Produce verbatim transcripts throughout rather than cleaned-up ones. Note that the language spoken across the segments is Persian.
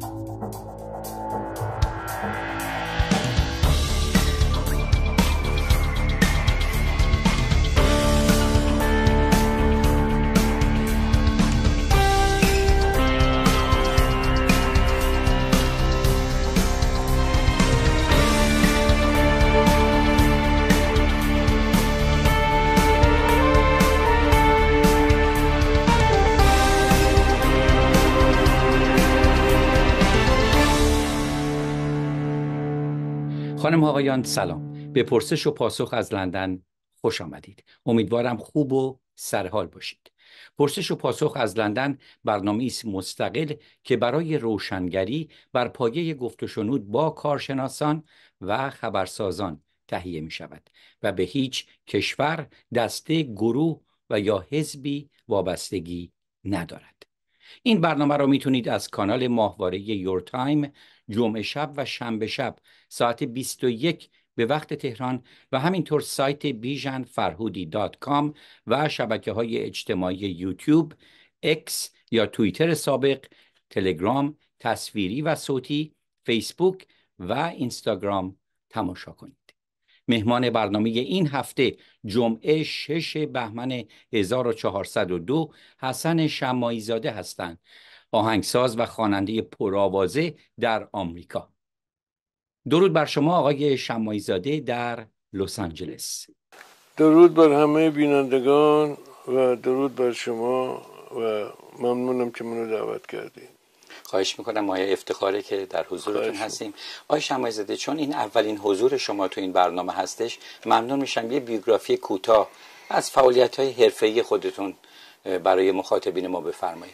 خانم آقایان سلام، به پرسش و پاسخ از لندن خوش آمدید. امیدوارم خوب و سرحال باشید. پرسش و پاسخ از لندن برنامه‌ای است مستقل که برای روشنگری بر پایه گفت و شنود با کارشناسان و خبرسازان تهیه می شود و به هیچ کشور، دسته، گروه و یا حزبی وابستگی ندارد. این برنامه را میتونید از کانال ماهواره یور تایم جمعه شب و شنبه شب ساعت بیست و یک به وقت تهران و همینطور سایت بیژن فرهودی دات کام و شبکه های اجتماعی یوتیوب، اکس یا توییتر سابق، تلگرام تصویری و صوتی، فیسبوک و اینستاگرام تماشا کنید. مهمان برنامه این هفته جمعه شش بهمن هزار و چهارصد و دو حسن شماعی زاده هستند، آهنگساز و خواننده پرآوازه در آمریکا. درود بر شما آقای شماعی زاده در لس آنجلس. درود بر همه بینندگان و درود بر شما و ممنونم که منو دعوت کردید. خواهش میکنم، مایه افتخاره که در حضورتون هستیم. آقای شماعی زاده، چون این اولین حضور شما تو این برنامه هستش، ممنون میشم یه بیوگرافی کوتاه از فعالیت‌های حرفه‌ای خودتون برای مخاطبین ما بفرمایید.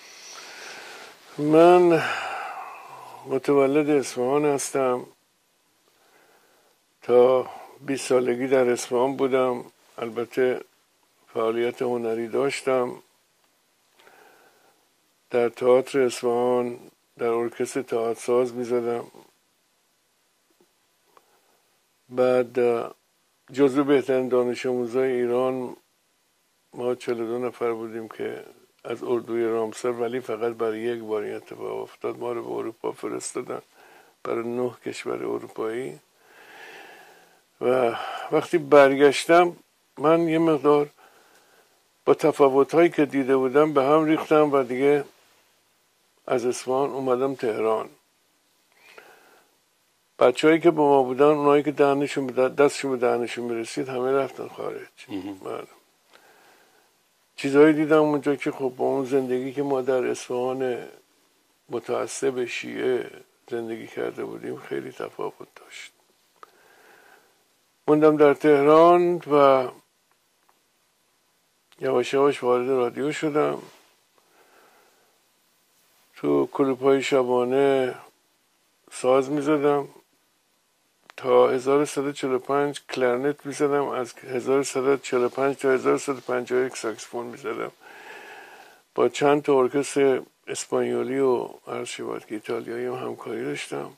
من متولد اصفهان هستم. تا بیست سالگی در اصفهان بودم. البته فعالیت هنری داشتم. در تئاتر اصفهان در ارکستر تئاتر ساز می زدم. بعد جزو بهترین دانش آموزای ایران، ما چهل و دو نفر بودیم که از اردوی رامسر، ولی فقط برای یک بار این اتفاق افتاد، ما رو به اروپا فرستادن، برای نه کشور اروپایی. و وقتی برگشتم من یه مقدار با تفاوت‌هایی که دیده بودم به هم ریختم و دیگه از اصفهان اومدم تهران. بچه‌هایی که با ما بودن، اونایی که دهنشون دستشون به دهنشون میرسید، همه رفتن خارج. بله. چیزهایی دیدم اونجا که خب با اون زندگی که ما در اصفهان متعصب شیعه زندگی کرده بودیم خیلی تفاوت داشت. موندم در تهران و یواش یواش وارد رادیو شدم. تو کلوب‌های شبانه ساز می زدم. تا هزار و سیصد و چهل و پنج کلرنت می زدم. از هزار و سیصد و چهل و پنج تا هزار و سیصد و پنجاه و یک ساکسفون می زدم. با چند تا ارکستر اسپانیولی و عرض شود که ایتالیایی هم همکاری داشتم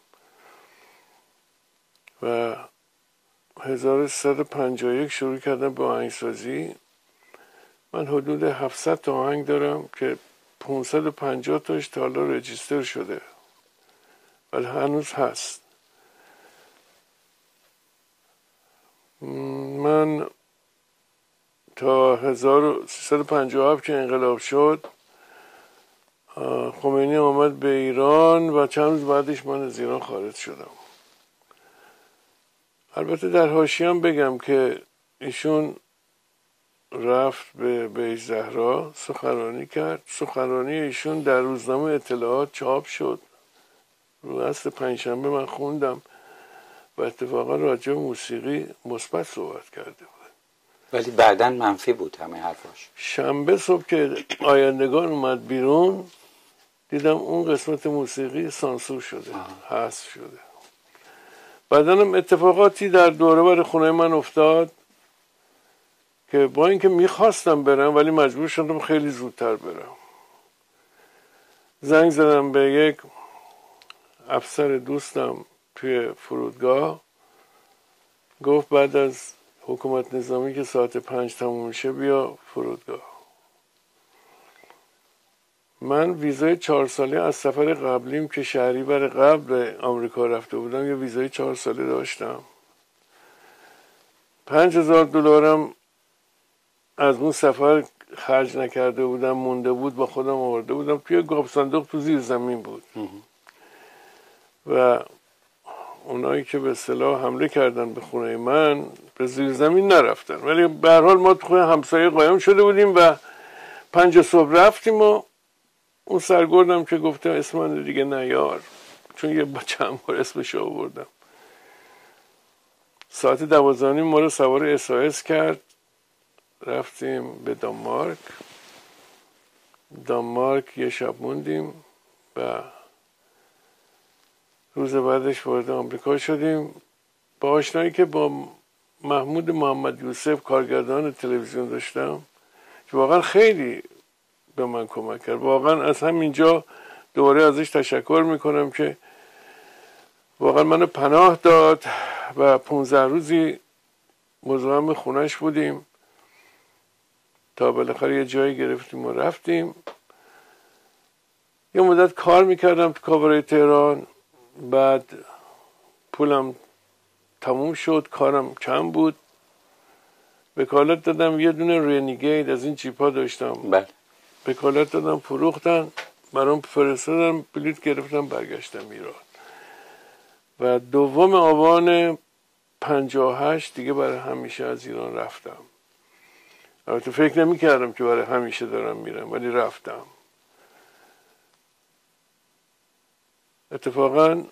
و هزار و سیصد و پنجاه و یک شروع کردم به آهنگسازی. من حدود هفتصد تا آهنگ دارم که پانصد و پنجاه تاش تا حالا رجیستر شده ولی هنوز هست. من تا هزار و سیصد و پنجاه و هفت که انقلاب شد، خمینی آمد به ایران و چند روز بعدش من از ایران خارج شدم. البته در حاشیه هم بگم که ایشون رفت به بیت زهرا سخنرانی کرد. سخنرانی ایشون در روزنامه اطلاعات چاپ شد. رو اصل پنجشنبه من خوندم و اتفاقا راجع به موسیقی مثبت صحبت کرده بود، ولی بعداً منفی بود همه حرفاش. شنبه صبح که آیندگان اومد بیرون دیدم اون قسمت موسیقی سانسور شده، حذف شده. بعداً هم اتفاقاتی در دوره بر خونه من افتاد که با اینکه میخواستم برم ولی مجبور شدم خیلی زودتر برم. زنگ زدم به یک افسر دوستم توی فرودگاه، گفت بعد از حکومت نظامی که ساعت پنج تموم میشه بیا فرودگاه. من ویزای چهار ساله از سفر قبلیم که شهری بر قبل آمریکا رفته بودم یه ویزای چهار ساله داشتم. پنج هزار دلارم از اون سفر خرج نکرده بودم، مونده بود، با خودم آورده بودم توی گاب صندوق تو زیر زمین بود. و اونایی که به اصطلاح حمله کردن به خونه من به زیر زمین نرفتن، ولی به هر حال ما تو خونه همسایه قایم شده بودیم و پنج صبح رفتیم و اون سرگردم که گفتم اسم من دیگه نیار، چون یه چند بار اسمش آوردم، ساعت دوازده ما رو سوار اس آ اس کرد، رفتیم به دانمارک. دانمارک یه شب موندیم و روز بعدش وارد آمریکا شدیم. با آشنایی که با محمود محمد یوسف کارگردان تلویزیون داشتم که واقعا خیلی به من کمک کرد، واقعا از همینجا دوباره ازش تشکر میکنم که واقعا منو پناه داد و پونزده روزی مزاحم خونش بودیم تا بالاخره یه جایی گرفتیم و رفتیم. یه مدت کار میکردم تو کاباره تهران، بعد پولم تموم شد، کارم کم بود، وکالت دادم یه دونه رنیگید از این جیپا داشتم، بله وکالت دادم، فروختن، برام فرستادم، بلیط گرفتم، برگشتم ایران. و دوم آبان پنجاه و هشت دیگه برای همیشه از ایران رفتم. البته فکر نمی کردم که برای همیشه دارم میرم، ولی رفتم. اتفاقا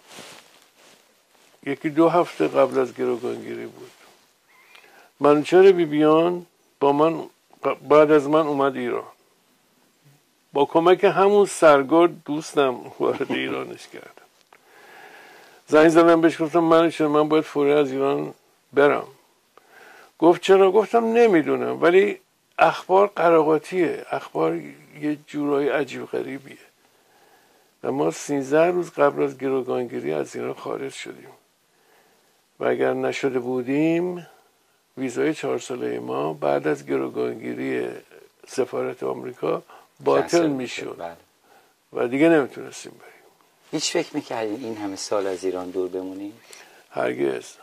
یکی دو هفته قبل از گروگانگیری بود. منوچهر بیبیان با من بعد از من اومد ایران، با کمک همون سرگرد دوستم وارد ایرانش کردم. زنگ زدم بهش گفتم منوچهر من باید فوری از ایران برم. گفت چرا؟ گفتم نمیدونم، ولی اخبار قراقاتیه، اخبار یه جورای عجیب غریبیه و ما سیزده روز قبل از گروگانگیری از ایران خارج شدیم و اگر نشده بودیم ویزای چهار ساله ما بعد از گروگانگیری سفارت آمریکا باطل میشد و دیگه نمیتونستیم بریم. هیچ فکر میکردین این همه سال از ایران دور بمونیم؟ هرگز.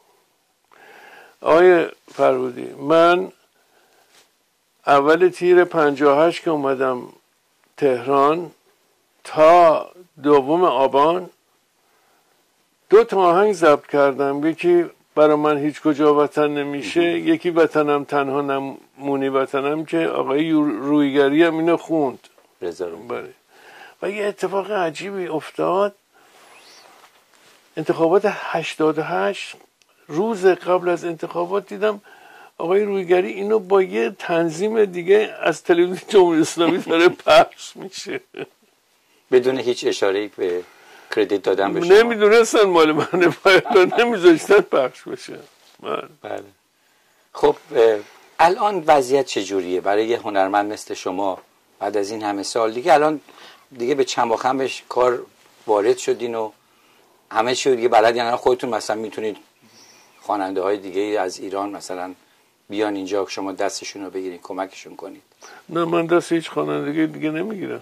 آقای فرهودی، من اول تیر پنجاه و هشت که اومدم تهران تا دوم آبان دو تا آهنگ ضبط کردم، یکی برای من هیچ کجا وطن نمیشه، یکی وطنم تنها نمونی وطنم که آقای رویگری هم اینو خوند. بله. و یه اتفاق عجیبی افتاد. انتخابات هشتاد و هشت روز قبل از انتخابات دیدم آقای رویگری اینو با یه تنظیم دیگه از تلویزیون جمهوری اسلامی داره پخش میشه بدون هیچ اشاره به کردیت دادن به شما. نمیدونستن مال منه، باید نمیذاشتن پخش بشه. بله. خب الان وضعیت چجوریه برای یه هنرمند مثل شما بعد از این همه سال؟ دیگه الان دیگه به چند با خمش کار وارد شدین و همه چی دیگه بلد، یعنی خودتون مثلا میتونید خواننده های دیگه از ایران مثلا بیان اینجا که شما دستشون رو بگیرین کمکشون کنید؟ نه، من دست هیچ خوانندگی دیگه نمیگیرم.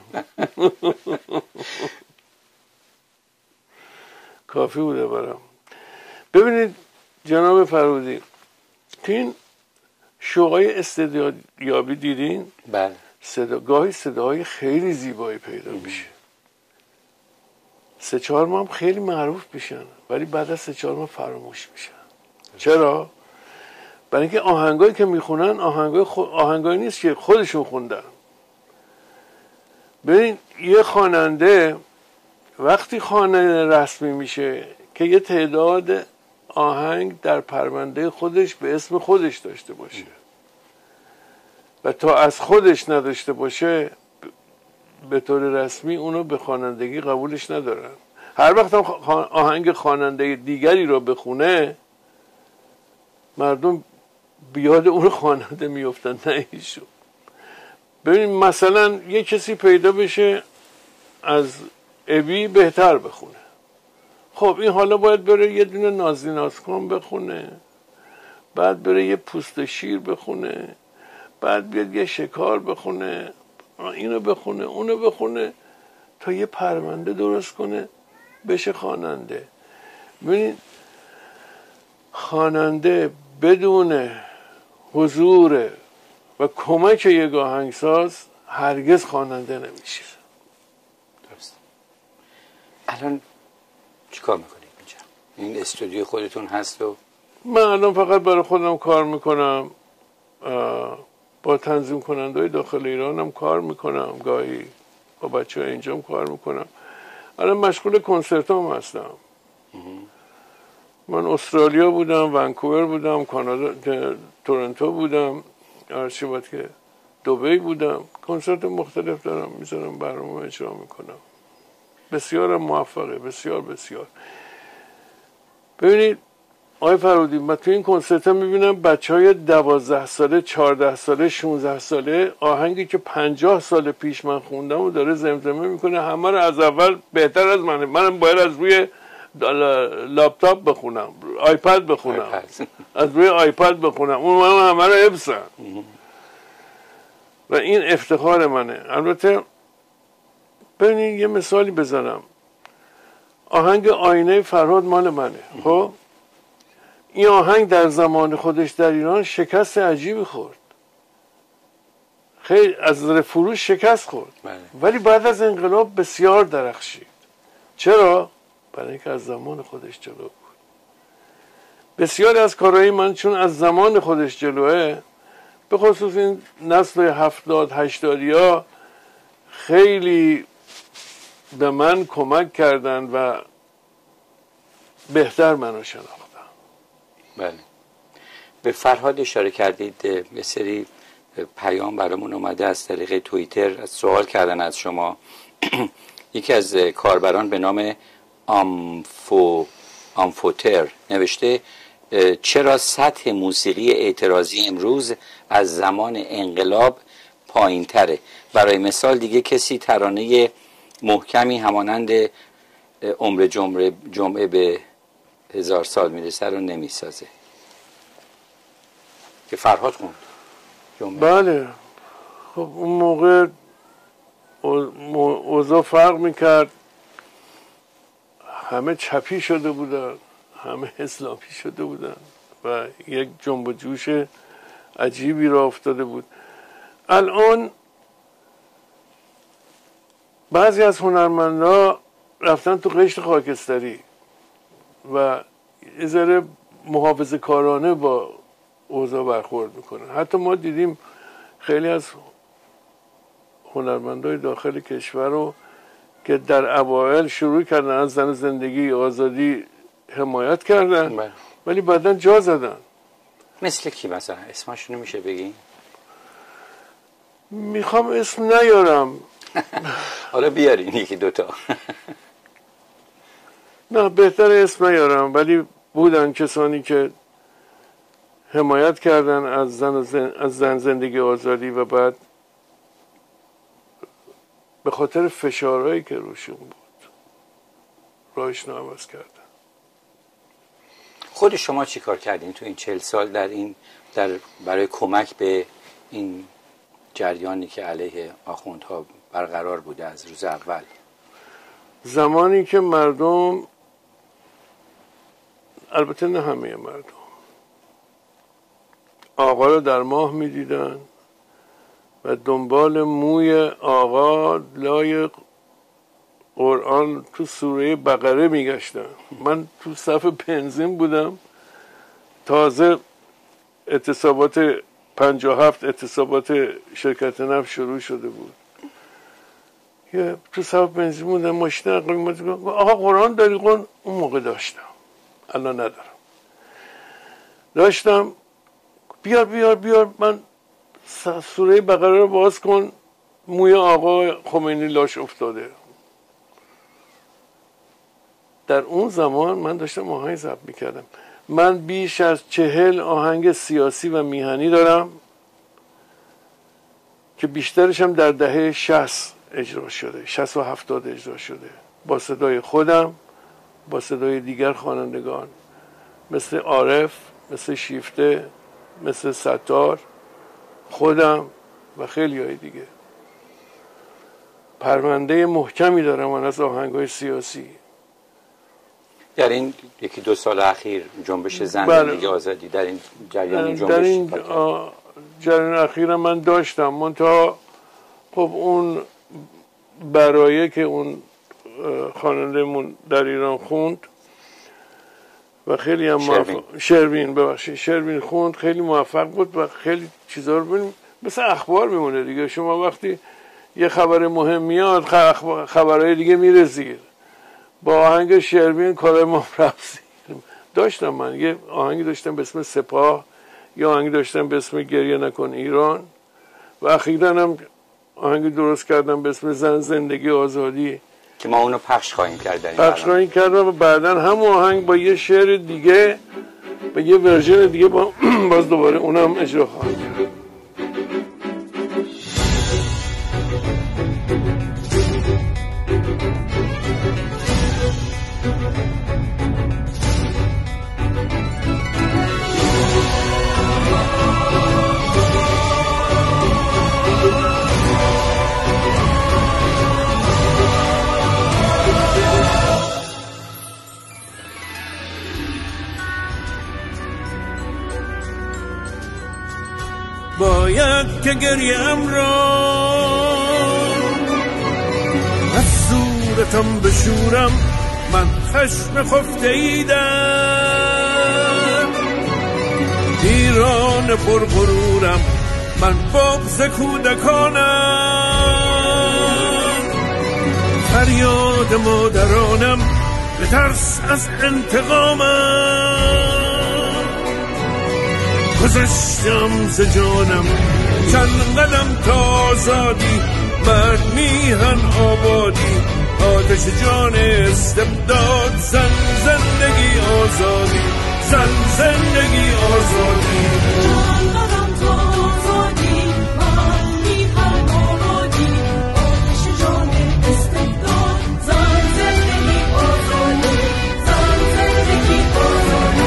کافی بوده برام. ببینید جناب فرهودی، این شوهای استعدادیابی دیدین؟ بله. صدا، گاهی صداهای خیلی زیبایی پیدا میشه. سه چهار ماه هم خیلی معروف میشن ولی بعد از سه چهار ماه فراموش میشن. چرا؟ برای اینکه آهنگایی که میخونن آهنگای خود... آهنگایی نیست که خودشون خوندن. ببین یه خواننده وقتی خواننده رسمی میشه که یه تعداد آهنگ در پرونده خودش به اسم خودش داشته باشه و تا از خودش نداشته باشه به طور رسمی اونو به خوانندگی قبولش ندارن. هر وقت هم آهنگ خواننده دیگری رو بخونه مردم بیاد اون خواننده میفتن، نه ایشو. ببین مثلا یه کسی پیدا بشه از ابی بهتر بخونه، خب این حالا باید بره یه دونه نازی ناز کن بخونه، بعد بره یه پوست شیر بخونه، بعد بیاد یه شکار بخونه، اینو بخونه اونو بخونه تا یه پرونده درست کنه بشه خواننده. ببینید خواننده بدون حضور و کمک یک آهنگساز هرگز خواننده نمیشه. درست. الان چیکار میکنید اینجا؟ این استودیو خودتون هست و من الان فقط برای خودم کار میکنم، با تنظیم کننده های داخل ایران هم کار میکنم، گاهی با بچه ها اینجا هم کار میکنم. الان مشغول کنسرت هم هستم. من استرالیا بودم، ونکوور بودم، کانادا، تورنتو بودم، هرچی باید که دبی بودم، کنسرت مختلف دارم میذارم، برنامه اجرا میکنم. بسیار موفقه، بسیار بسیار. ببینید آقای فرودی، من تو این کنسرت هم میبینم بچه های دوازده ساله، چهارده ساله، شونزده ساله آهنگی که پنجاه سال پیش من خوندم و داره زمزمه میکنه، همه رو از اول بهتر از منه. منم باید از روی لپتاپ بخونم، آیپد بخونم، از روی آیپد بخونم، اون من همه رو حفظم و این افتخار منه. البته ببینید یه مثالی بزنم، آهنگ آینه فرهاد مال منه. خب این آهنگ در زمان خودش در ایران شکست عجیبی خورد، خیلی از نظر فروش شکست خورد، ولی بعد از انقلاب بسیار درخشید. چرا؟ برای اینکه از زمان خودش جلو بود. بسیاری از کارهای من چون از زمان خودش جلوه، به خصوص این نسل هفتاد هشتادی ها خیلی به من کمک کردن و بهتر منو شناختن. بله. به فرهاد اشاره کردید، یه سری پیام برامون اومده از طریق توییتر، از سوال کردن از شما. یکی از کاربران به نام آمفو آمفوتر نوشته چرا سطح موسیقی اعتراضی امروز از زمان انقلاب پایین تره؟ برای مثال دیگه کسی ترانه محکمی همانند عمر جمعه, جمعه به هزار سال میرسه رو نمیسازه که فرهاد خوند جمعه. بله خب اون موقع اوضاع فرق میکرد، همه چپی شده بودن، همه اسلامی شده بودن و یک جنب و جوش عجیبی را افتاده بود. الان بعضی از هنرمندا رفتن تو قشر خاکستری و یه ذره محافظه کارانه با اوضاع برخورد میکنن. حتی ما دیدیم خیلی از هنرمندای داخل کشور رو که در اوایل شروع کردن از زن زندگی آزادی حمایت کردن بله. ولی بعدن جا زدن. مثل کی مثلا؟ اسمشونو میشه بگی؟ میخوام اسم نیارم. حالا بیارین یکی دوتا. نه بهتر اسم نیارم، ولی بودن کسانی که حمایت کردن از زن, زن... از زن زندگی آزادی و بعد به خاطر فشارهایی که روشون بود راهشون عوض کردن. خود شما چی کار کردین تو این چهل سال در این در برای کمک به این جریانی که علیه آخوندها برقرار بوده از روز اول؟ زمانی که مردم، البته نه همه مردم، آقا رو در ماه می دیدن و دنبال موی آقا لای قرآن تو سوره بقره می گشتن. من تو صف بنزین بودم، تازه اعتصابات پنجاه و هفت اعتصابات شرکت نفت شروع شده بود. یه تو صف بنزین بودم، ماشین عقبی اومد، آقا قرآن داری؟ قرآن اون موقع داشتم، الان ندارم. داشتم، بیار بیار بیار من سوره بقره رو باز کن، موی آقا خمینی لاش افتاده. در اون زمان من داشتم آهنگ ضبط میکردم. من بیش از چهل آهنگ سیاسی و میهنی دارم که بیشترش هم در دهه شصت اجرا شده، شصت و هفتاد اجرا شده، با صدای خودم، با صدای دیگر خوانندگان مثل عارف، مثل شیفته، مثل ستار، خودم و خیلی های دیگه. پرونده محکمی داره من از آهنگای سیاسی. در این یکی دو سال اخیر جنبش زن بله. زندگی آزادی در این جریان جنبش در این جریان اخیر من داشتم، منتها خب اون برایه که اون خواننده‌مون در ایران خوند و خیلی هم موفق، شروین ببخشید شروین خوند، خیلی موفق بود و خیلی چیزا رو ببینیم مثل اخبار میمونه دیگه. شما وقتی یه خبر مهم میاد خبرهای دیگه میره زیر. با آهنگ شروین کار ما رفت. داشتم من یه آهنگی داشتم به اسم سپاه، یه آهنگی داشتم به اسم گریه نکن ایران و اخیراً هم آهنگی درست کردم به اسم زن زندگی آزادی که ما اونو پخش خواهیم کرد. پخش خواهیم کرد و بعداً همون آهنگ با یه شعر دیگه با یه ورژن دیگه با باز دوباره اونم اجرا خواهم کرد. باید که گریم را از صورتم بشورم، من خشم خفته ایدم ایران پرغرورم، من بغض کودکانم، فریاد مادرانم به ترس از انتقامم، گذشتم ز جانم چند قدم تا آزادی، مرد میهن آبادی، آتش جان استبداد، زن زندگی آزادی، زن زندگی آزادی، چند قدم تا آزادی، مرد میهن آبادی، آتش جان استبداد، زن زندگی آزادی، زن زندگی آزادی.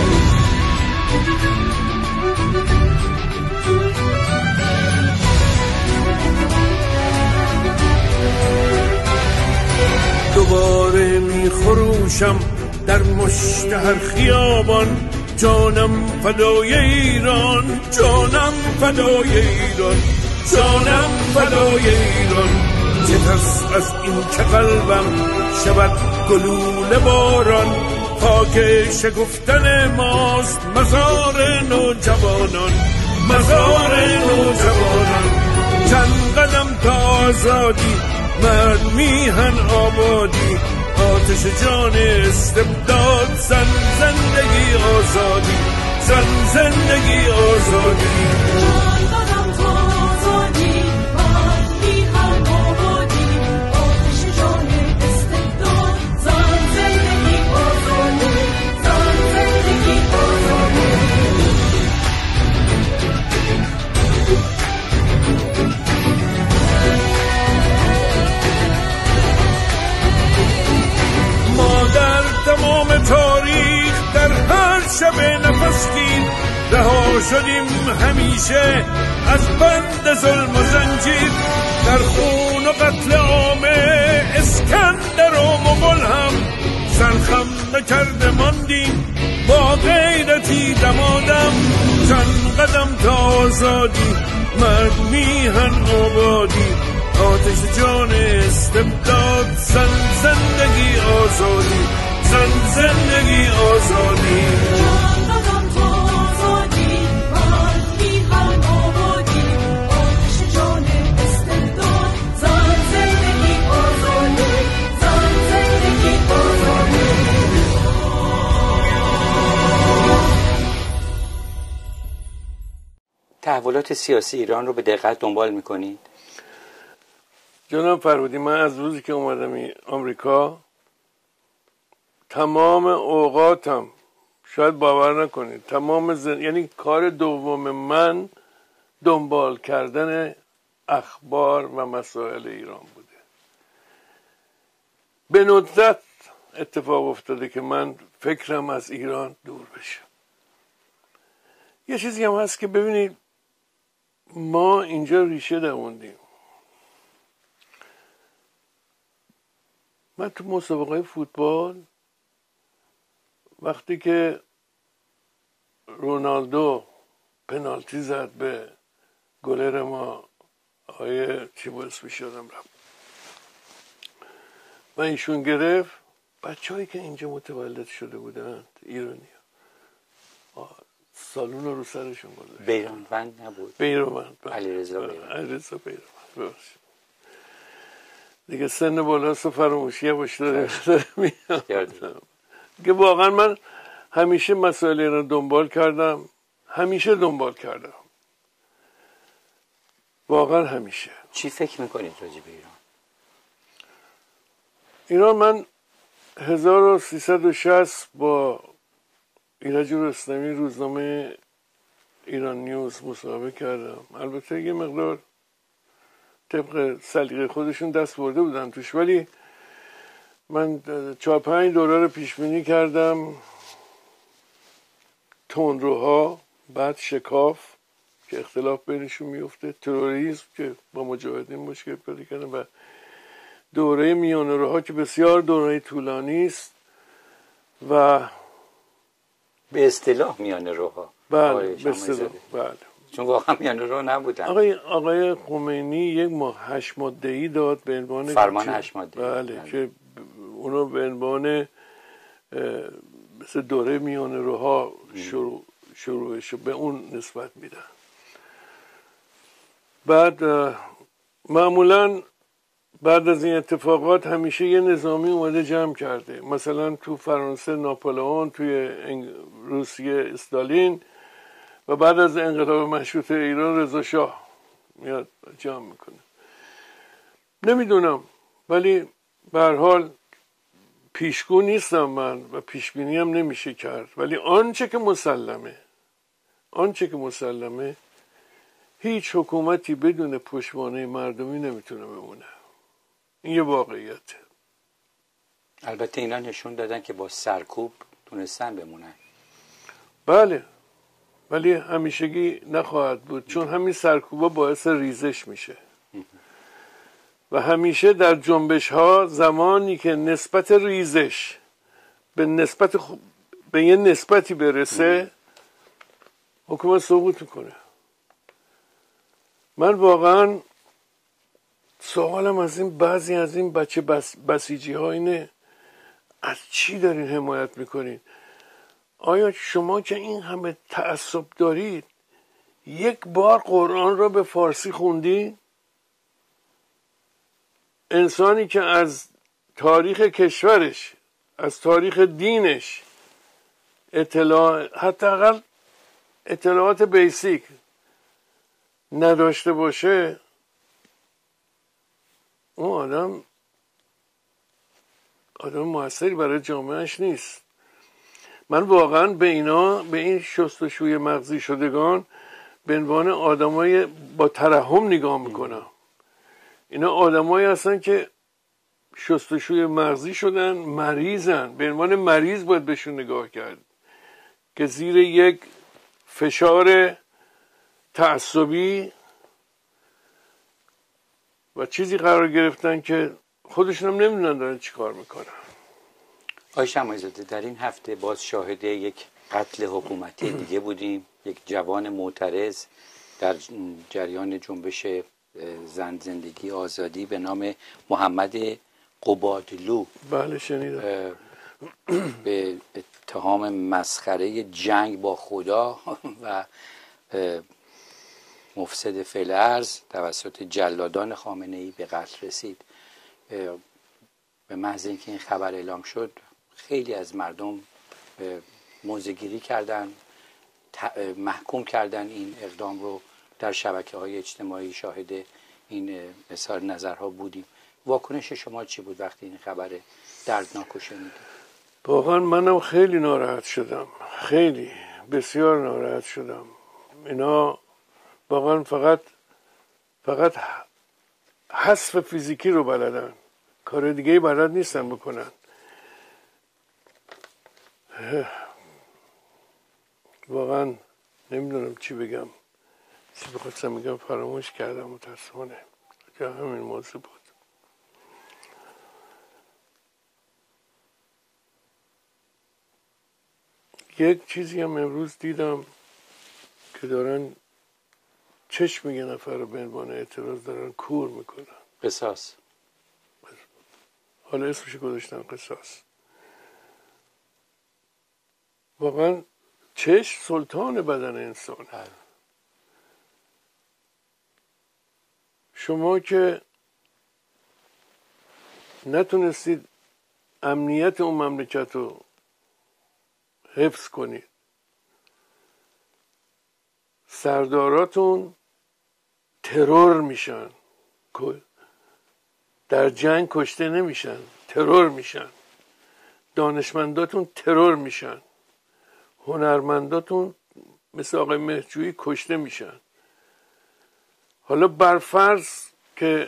دوباره می خروشم در مشت هر خیابان، جانم فدای ایران، جانم فدای ایران، جانم فدای ایران، چه ترس از این که قلبم شود گلوله باران، خاک شکفتن ماست مزار نوجوانان، مزار نوجوانان، چند قدم تا آزادی، مرد میهن آبادی، آتش جان استبداد، زن زندگی آزادی، زن زندگی آزادی، چند قدم تا آزادی، مرد میهن آبادی، آتش جان استبداد، زن زندگی آزادی، زن زندگی آزادی. در تمام تاریخ در هر شب نفسگیر رها شدیم همیشه از بند ظلم و زنجیر، در خون و قتل عام اسکندر و مغول هم سرخم نکرده ماندیم با غیرتی دمادم، چند قدم تا آزادی، مرد میهن آبادی، آتش جان استبداد، زن زندگی آزادی، زن زندگی آزادی، چند قدم تا آزادی، مرد میهن آبادی، آتش جان استبداد، زن زندگی آزادی، زن زندگی آزادی. تحولات سیاسی ایران رو به دقت دنبال می‌کنید؟ جناب فرودی، من از روزی که اومدم آمریکا تمام اوقاتم، شاید باور نکنید، تمام زن... یعنی کار دوم من دنبال کردن اخبار و مسائل ایران بوده. به ندرت اتفاق افتاده که من فکرم از ایران دور بشه. یه چیزی هم هست که ببینید، ما اینجا ریشه دووندیم. من تو مسابقه فوتبال وقتی که رونالدو پنالتی زد به گلر ما، آیه چی بود اسمش یادم رفت، و ایشون گرفت، بچه هایی که اینجا متولد شده بودند ایرانی سالون رو سرشون گذاشت. بیرانوند نبود؟ بیرانوند، علیرضا بیرانوند. علیرضا بیرانوند دیگه سن بالاست و فراموشیه باش داره میاد. که واقعا من همیشه مسائل رو دنبال کردم، همیشه دنبال کردم، واقعا همیشه. چی فکر میکنید راجع به ایران؟ ایران من هزار و سیصد و شصت با ایرج رستمی روزنامه ایران نیوز مصاحبه کردم. البته یه مقدار طبق سلیقه خودشون دست برده بودن توش، ولی من چهار پنج دوره رو پیش بینی کردم. تندروها، بعد شکاف که اختلاف بینشون میفته، تروریسم که با مجاهدین مشکل پیدا کردن، و دوره میانه‌روها که بسیار دوره طولانی است و به اصطلاح میانه‌روها. بله به اصطلاح بله، چون واقعا میانه‌رو نبودن. آقای آقای خمینی یک ماه هشت ماده‌ای داد به عنوان فرمان هشت ماده‌ای، بله, بله. که اونو به عنوان مثل دوره میانه‌روها شروع شروعش به اون نسبت میدن. بعد معمولا بعد از این اتفاقات همیشه یه نظامی اومده جمع کرده، مثلا تو فرانسه ناپلئون، توی روسیه استالین، و بعد از انقلاب مشروطه ایران رضا شاه میاد جمع میکنه. نمیدونم، ولی به هر حال پیشگو نیستم من و پیشبینی هم نمیشه کرد، ولی آنچه که مسلمه آنچه که مسلمه هیچ حکومتی بدون پشتوانه مردمی نمیتونه بمونه. این یه واقعیته. البته اینا نشون دادن که با سرکوب تونستن بمونن. بله، ولی همیشگی نخواهد بود، چون همین سرکوبا باعث ریزش میشه و همیشه در جنبش ها زمانی که نسبت ریزش به نسبت خ... به یه نسبتی برسه حکومت سقوط میکنه. من واقعا سوالم از این بعضی از این بچه بس... بسیجی ها اینه، از چی دارین حمایت میکنین؟ آیا شما که این همه تعصب دارید یک بار قرآن را به فارسی خوندین؟ انسانی که از تاریخ کشورش، از تاریخ دینش اطلاع، حداقل اطلاعات بیسیک نداشته باشه، اون آدم آدم موثری برای جامعهش نیست. من واقعا به اینا، به این شستشوی مغزی شدگان به عنوان آدمای با ترحم نگاه میکنم. اینا آدمایی هستن که شستشوی مغزی شدن، مریضن، به عنوان مریض باید بهشون نگاه کرد که زیر یک فشار تعصبی و چیزی قرار گرفتن که خودشون هم نمیدونن دارن چی کار میکنن. آقای شماعی-زاده، در این هفته باز شاهد یک قتل حکومتی دیگه بودیم. یک جوان معترض در جریان جنبش زن زندگی آزادی به نام محمد قبادلو، بله شنیدم، به اتهام مسخره جنگ با خدا و مفسد فعل ارض توسط جلادان خامنه‌ای به قتل رسید. به محض اینکه این خبر اعلام شد خیلی از مردم موضع‌گیری کردن، محکوم کردن این اقدام رو. در شبکه‌های اجتماعی شاهد این اظهار نظرها بودیم. واکنش شما چی بود وقتی این خبر دردناک رو شنیدید؟ واقعا منم خیلی ناراحت شدم، خیلی بسیار ناراحت شدم. اینا واقعا فقط فقط حذف فیزیکی رو بلدن، کار دیگه بلد نیستن بکنن. واقعا نمیدونم چی بگم، چی بخواستم میگم فراموش کردم متاسفانه. جا همین موضوع بود. یک چیزی هم امروز دیدم که دارن چشم یه نفر رو به عنوان اعتراض دارن کور میکنن. قصاص. حالا اسمش گذاشتن قصاص. واقعا چشم سلطان بدن انسان. شما که نتونستید امنیت اون مملکت رو حفظ کنید، سرداراتون ترور میشن، در جنگ کشته نمیشن، ترور میشن، دانشمنداتون ترور میشن، هنرمنداتون مثل آقای مهرجویی کشته میشن. حالا برفرض که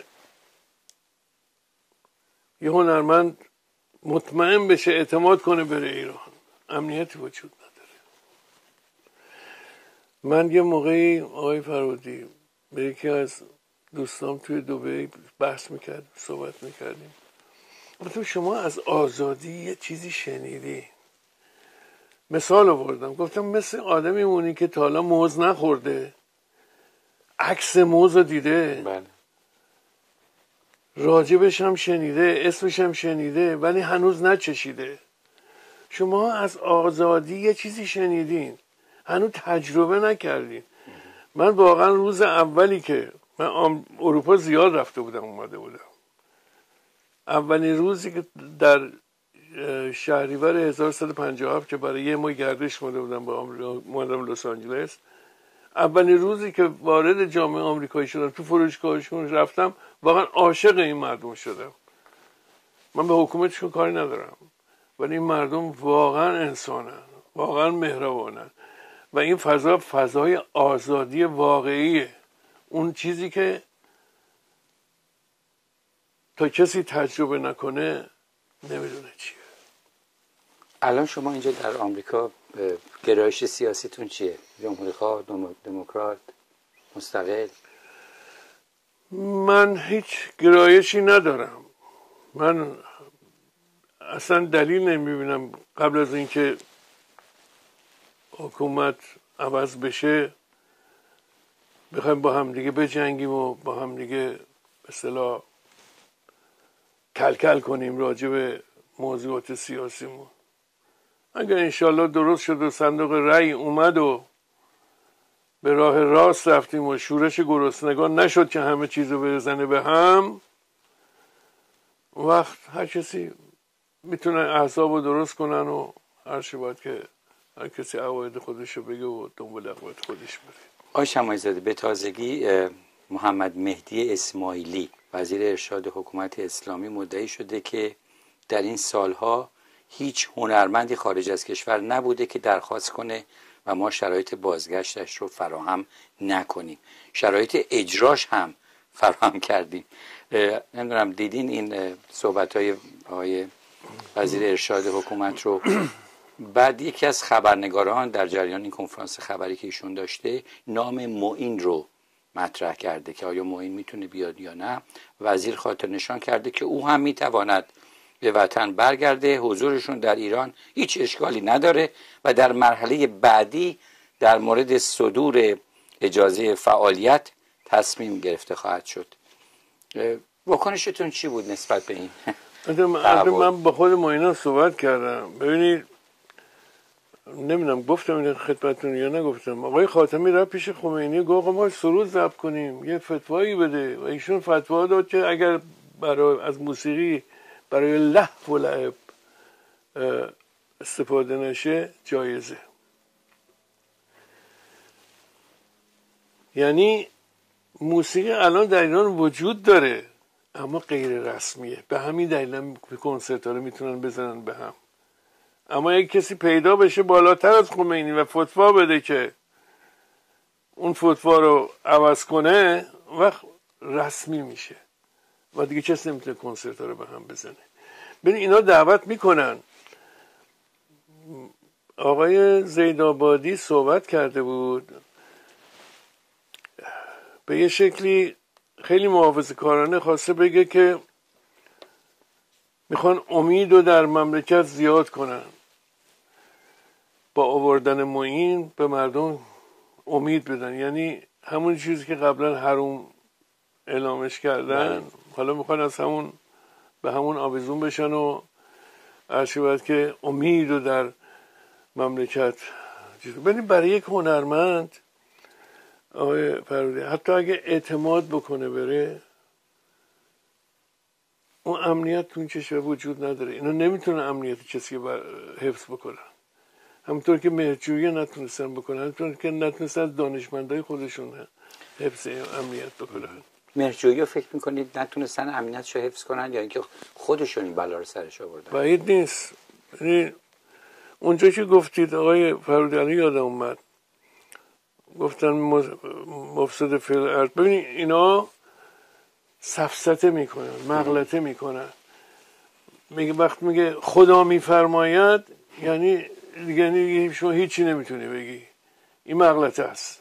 یه هنرمند مطمئن بشه اعتماد کنه بره ایران، امنیتی وجود نداره. من یه موقعی آقای فرودی به یکی از دوستام توی دبی بحث میکرد، صحبت میکردیم، گفتم شما از آزادی یه چیزی شنیدی؟ مثال آوردم، گفتم مثل آدمی مونی که تا حالا موز نخورده، عکس موز رو دیده، بله. راجبش هم شنیده، اسمش هم شنیده، ولی هنوز نچشیده. شما از آزادی یه چیزی شنیدین، هنوز تجربه نکردین. من واقعا روز اولی که من اروپا زیاد رفته بودم اومده بودم، اولین روزی که در شهریور هزار و سیصد و پنجاه و هفت که برای یه ماه گردش اومده بودم با اومدم لس آنجلس، اولین روزی که وارد جامعه آمریکایی شدم، تو فروشگاهشون رفتم، واقعا عاشق این مردم شدم. من به حکومتشون کاری ندارم، ولی این مردم واقعا انسانن، واقعا مهربانن و این فضا فضای آزادی واقعیه. اون چیزی که تا کسی تجربه نکنه نمیدونه چیه. الان شما اینجا در آمریکا گرایش سیاسیتون چیه؟ جمهوری‌خواه، دموکرات، مستقل؟ من هیچ گرایشی ندارم. من اصلا دلیل نمیبینم قبل از اینکه حکومت عوض بشه بخوایم با هم دیگه بجنگیم و با هم دیگه به اصطلاح کلکل کنیم راجع به موضوعات سیاسیمون. اگر انشالله درست شد و صندوق رأی اومد و به راه راست رفتیم و شورش گرسنگان نشد که همه چیز رو بزنه به هم، وقت هر کسی میتونه احزاب رو درست کنن و هر چی باید که هر کسی عواید خودش رو بگه و دنبال عواید خودش بره. آقای شماعی زاده، به تازگی محمد مهدی اسماعیلی وزیر ارشاد حکومت اسلامی مدعی شده که در این سالها هیچ هنرمندی خارج از کشور نبوده که درخواست کنه و ما شرایط بازگشتش رو فراهم نکنیم. شرایط اجراش هم فراهم کردیم. نمیدونم دیدین این صحبت‌های آقای وزیر ارشاد حکومت رو؟ بعد یکی از خبرنگاران در جریان این کنفرانس خبری که ایشون داشته نام معین رو مطرح کرده که آیا معین میتونه بیاد یا نه. وزیر خاطر نشان کرده که او هم میتواند به وطن برگرده، حضورشون در ایران هیچ اشکالی نداره و در مرحله بعدی در مورد صدور اجازه فعالیت تصمیم گرفته خواهد شد. واکنشتون چی بود نسبت به این؟ من با خود معین صحبت کردم. ببینید نمیدونم گفتم این خدمتتون یا نگفتم، آقای خاتمی رفت پیش خمینی گفت ما سرود ضبط کنیم، یه فتوایی بده و ایشون فتوا داد که اگر برای از موسیقی برای لهو و لعب استفاده نشه جایزه. یعنی موسیقی الان در ایران وجود داره اما غیر رسمیه، به همین دلیل هم کنسرت ها رو میتونن بزنن به هم. اما یک کسی پیدا بشه بالاتر از خمینی و فتوا بده که اون فتوا رو عوض کنه وقت رسمی میشه و دیگه کسی نمیتونه کنسرت ها رو به هم بزنه. ببین اینا دعوت میکنن. آقای زیدآبادی صحبت کرده بود به یه شکلی خیلی محافظه‌کارانه، خواسته بگه که میخوان امید رو در مملکت زیاد کنن. با آوردن معین به مردم امید بدن، یعنی همون چیزی که قبلا حروم اعلامش کردن بله. حالا میخوان از همون به همون آویزون بشن و هرچی باید که امید رو در مملکت چیز. ببین برای یک هنرمند آقای فرودی حتی اگه اعتماد بکنه بره، اون امنیت تو این کشور وجود نداره. اینا نمیتونه امنیت کسی بر حفظ بکنن، همونطور که مهرجویی نتونستن بکنن، همونطور که نتونستن دانشمندای خودشون حفظ امنیت بکنن. مهرجویی رو فکر میکنید نتونستن امنیتشو حفظ کنن یا اینکه خودشون این بلا رو سرش آوردن؟ بعید نیست. یعنی اونجا که گفتید آقای فرودی یادم اومد گفتن مفسد فی الارض، ببینید اینا سفسطه میکنن، مغلطه میکنن. میگه وقت میگه خدا میفرماید یعنی دیگه شما هیچی نمیتونی بگی، این مغلطه است.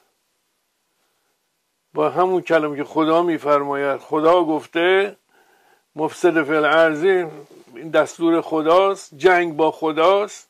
با همون کلمه که خدا میفرماید، خدا گفته، مفسد فی الارض این دستور خداست، جنگ با خداست.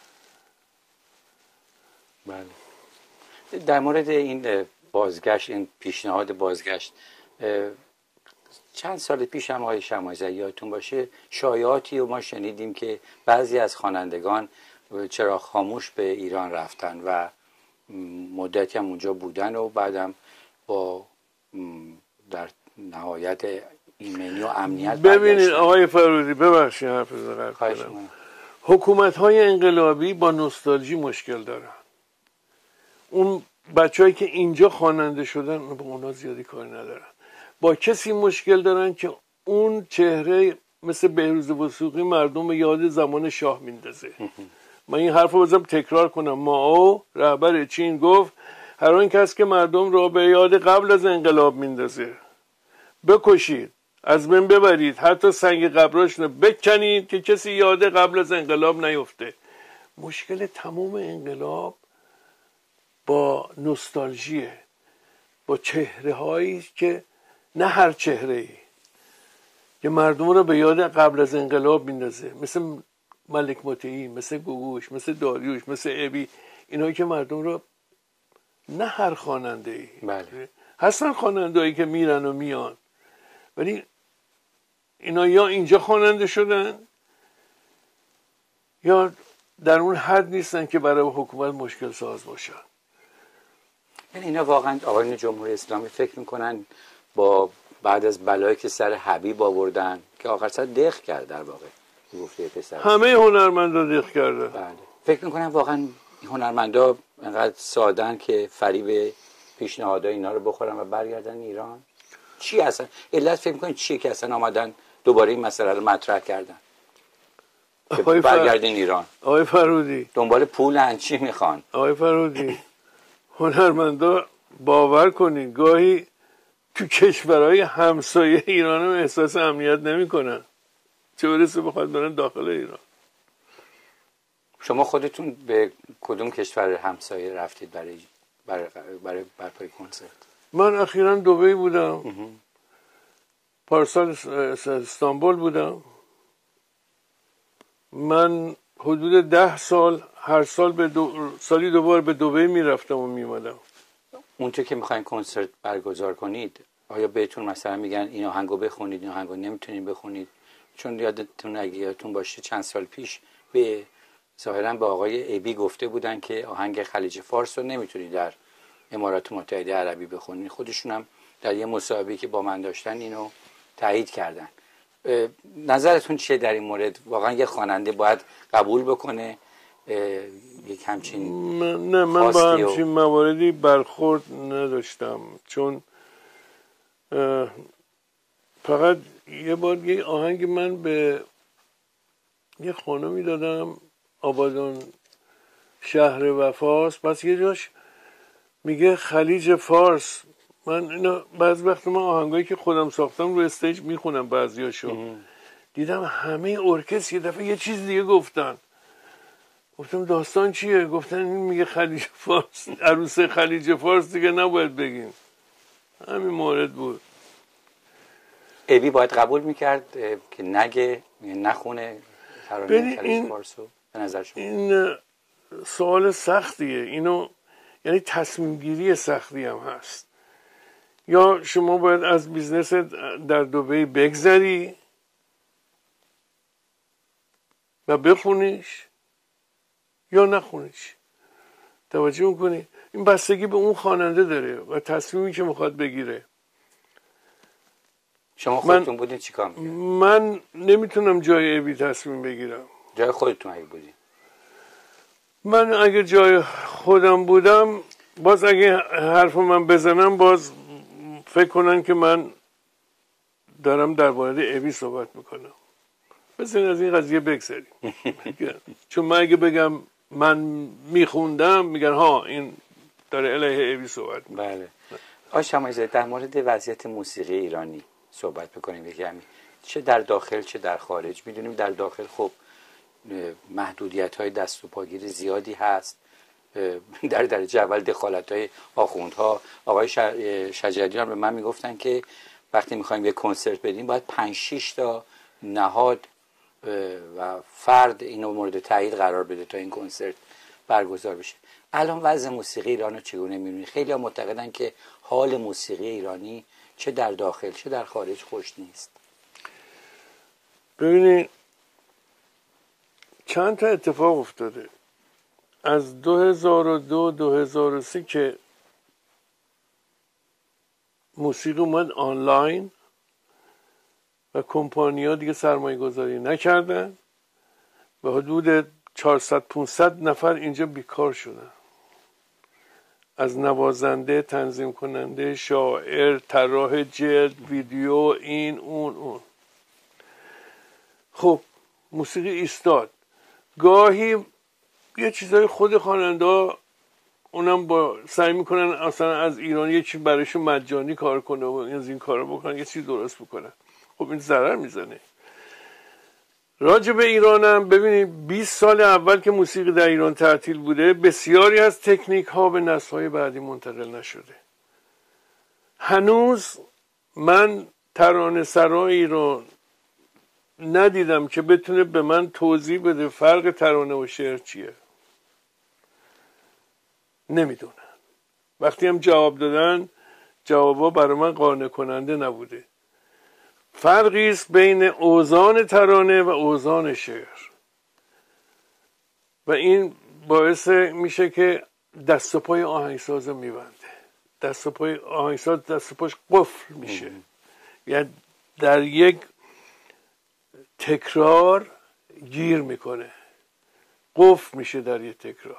بله. در مورد این بازگشت، این پیشنهاد بازگشت، چند سال پیش هم آقای شمایزی یادتون باشه شایعاتی و ما شنیدیم که بعضی از خوانندگان چرا خاموش به ایران رفتن و مدتی هم اونجا بودن و بعدم با در نهایت ایمنی و امنیت ببینید آقای فرودی ببخشید حرف بزنم، حکومت های انقلابی با نوستالژی مشکل دارن. اون بچه‌هایی که اینجا خواننده شدن با اونا زیادی کاری ندارن. با کسی مشکل دارن که اون چهره مثل بهروز وثوقی مردم به یاد زمان شاه میندازه. من این حرف رو بازم تکرار کنم، مائو رهبر چین گفت هر آن کس که مردم را به یاد قبل از انقلاب میندازه بکشید، از بین ببرید، حتی سنگ قبراشونو بکنید که کسی یاد قبل از انقلاب نیفته. مشکل تمام انقلاب با نوستالژیه، با چهره هایی که نه هر چهره ای که مردم رو به یاد قبل از انقلاب میندازه، مثل ملک مطیعی، مثل گوگوش، مثل داریوش، مثل ابی، اینایی که مردم رو، نه هر خواننده ای بله. هستن خواننده هایی که میرن و میان، ولی اینا یا اینجا خواننده شدن یا در اون حد نیستن که برای حکومت مشکل ساز باشن. یعنی اینا واقعا آقایون جمهوری اسلامی فکر میکنن با بعد از بلایی که سر حبیب آوردن که آخر سر دق کرد، در واقع گفته پسر همه هنرمندا دق کردن، بله. فکر میکنن واقعا هنرمندا انقدر سادن که فریب پیشنهادهای اینا رو بخورن و برگردن ایران؟ چی اصلا علت فکر میکنین چیه که اصلا آمدن دوباره این مسئله رو مطرح کردن که برگردین ایران؟ آقای فرودی دنبال پولن، چی میخوان؟ آقای فرودی هنرمندا باور کنید گاهی تو کشورهای همسایه ایران هم احساس امنیت نمیکنن، چه برسه بخواد برن داخل ایران. شما خودتون به کدوم کشور همسایه رفتید برای برای برای برپای کنسرت؟ من اخیراً دبی بودم، پارسال استانبول بودم. من حدود ده سال هر سال به دو... سالی دوبار به دبی میرفتم و میمدم. اونجا که میخواین کنسرت برگزار کنید آیا بهتون مثلا میگن این آهنگو بخونید، این آهنگو نمیتونید بخونید؟ چون یادتون اگه یادتون باشه چند سال پیش به ظاهرا به آقای ایبی گفته بودن که آهنگ خلیج فارس رو نمیتونید در امارات متحده عربی بخونید. خودشون هم در یه مصاحبه‌ای که با من داشتن اینو تایید کردن. نظرتون چیه در این مورد؟ واقعا یه خواننده باید قبول بکنه یک همچین من نه من با همچین مواردی برخورد نداشتم، چون فقط یه بار یه آهنگ من به یه خانمی دادم آبادان شهر وفاست، پس یه جاش میگه خلیج فارس. من اینا بعض وقت من آهنگایی که خودم ساختم رو استیج میخونم بعضیاشو، دیدم همه ارکستر یه دفعه یه چیز دیگه گفتن. گفتم داستان چیه؟ گفتن این میگه خلیج فارس، عروس خلیج فارس دیگه نباید بگیم. همین مورد بود. ابی باید قبول میکرد که نگه نخونه ترانه خلیج فارسو به نظر شما؟ این سوال سختیه اینو، یعنی تصمیم گیری سختی هم هست. یا شما باید از بیزنس در دبی بگذری و بخونیش یا نخونیش. توجه میکنی؟ این بستگی به اون خواننده داره و تصمیمی که میخواد بگیره. شما خودتون بودین چیکار می‌کردید؟ من نمیتونم جای ابی تصمیم بگیرم. جای خودتون اگه بودین؟ من اگه جای خودم بودم، باز اگه حرف من بزنم باز فکر کنن که من دارم در مورد ابی صحبت میکنم. بزنین از این قضیه بگذاریم. چون من اگه بگم من میخوندم میگن ها این داره علیه ابی صحبت میکنه. بله. آقای شماعی در مورد وضعیت موسیقی ایرانی صحبت بکنیم یکمی، چه در داخل چه در خارج. میدونیم در داخل خب محدودیت های دست و پاگیر زیادی هست، در درجه اول دخالت های آخوندها. آقای شجریان به من میگفتن که وقتی میخوایم یک کنسرت بدیم باید پنج شش تا نهاد و فرد اینو مورد تایید قرار بده تا این کنسرت برگزار بشه. الان وضع موسیقی ایران رو چگونه میبینید؟ خیلی ها معتقدن که حال موسیقی ایرانی چه در داخل چه در خارج خوش نیست. ببینید چند تا اتفاق افتاده از دو هزار و دو دو هزار و سه که موسیقی اومد آنلاین و کمپانی‌ها دیگه سرمایه گذاری نکردن و حدود چهارصد پانصد نفر اینجا بیکار شدن، از نوازنده، تنظیم کننده، شاعر، طراح جلد، ویدیو، این اون اون. خب موسیقی ایستاد. گاهی یه چیزای خود خواننده اونم با سعی میکنن اصلا از ایران یه چیز برایشون مجانی کار کنه و از این کارو بکنن، یه چیز درست بکنن. خب این ضرر میزنه. راجع به ایرانم ببینید بیست سال اول که موسیقی در ایران تعطیل بوده بسیاری از تکنیک ها به نسل های بعدی منتقل نشده. هنوز من ترانه سرای ایران ندیدم که بتونه به من توضیح بده فرق ترانه و شعر چیه. نمیدونن. وقتی هم جواب دادن جوابا برای من قانع کننده نبوده. فرقی است بین اوزان ترانه و اوزان شعر و این باعث میشه که دست و پای آهنگساز رو میبنده. دست و پای آهنگساز دست و پاش قفل میشه، یعنی در یک تکرار گیر میکنه، قفل میشه در یک تکرار.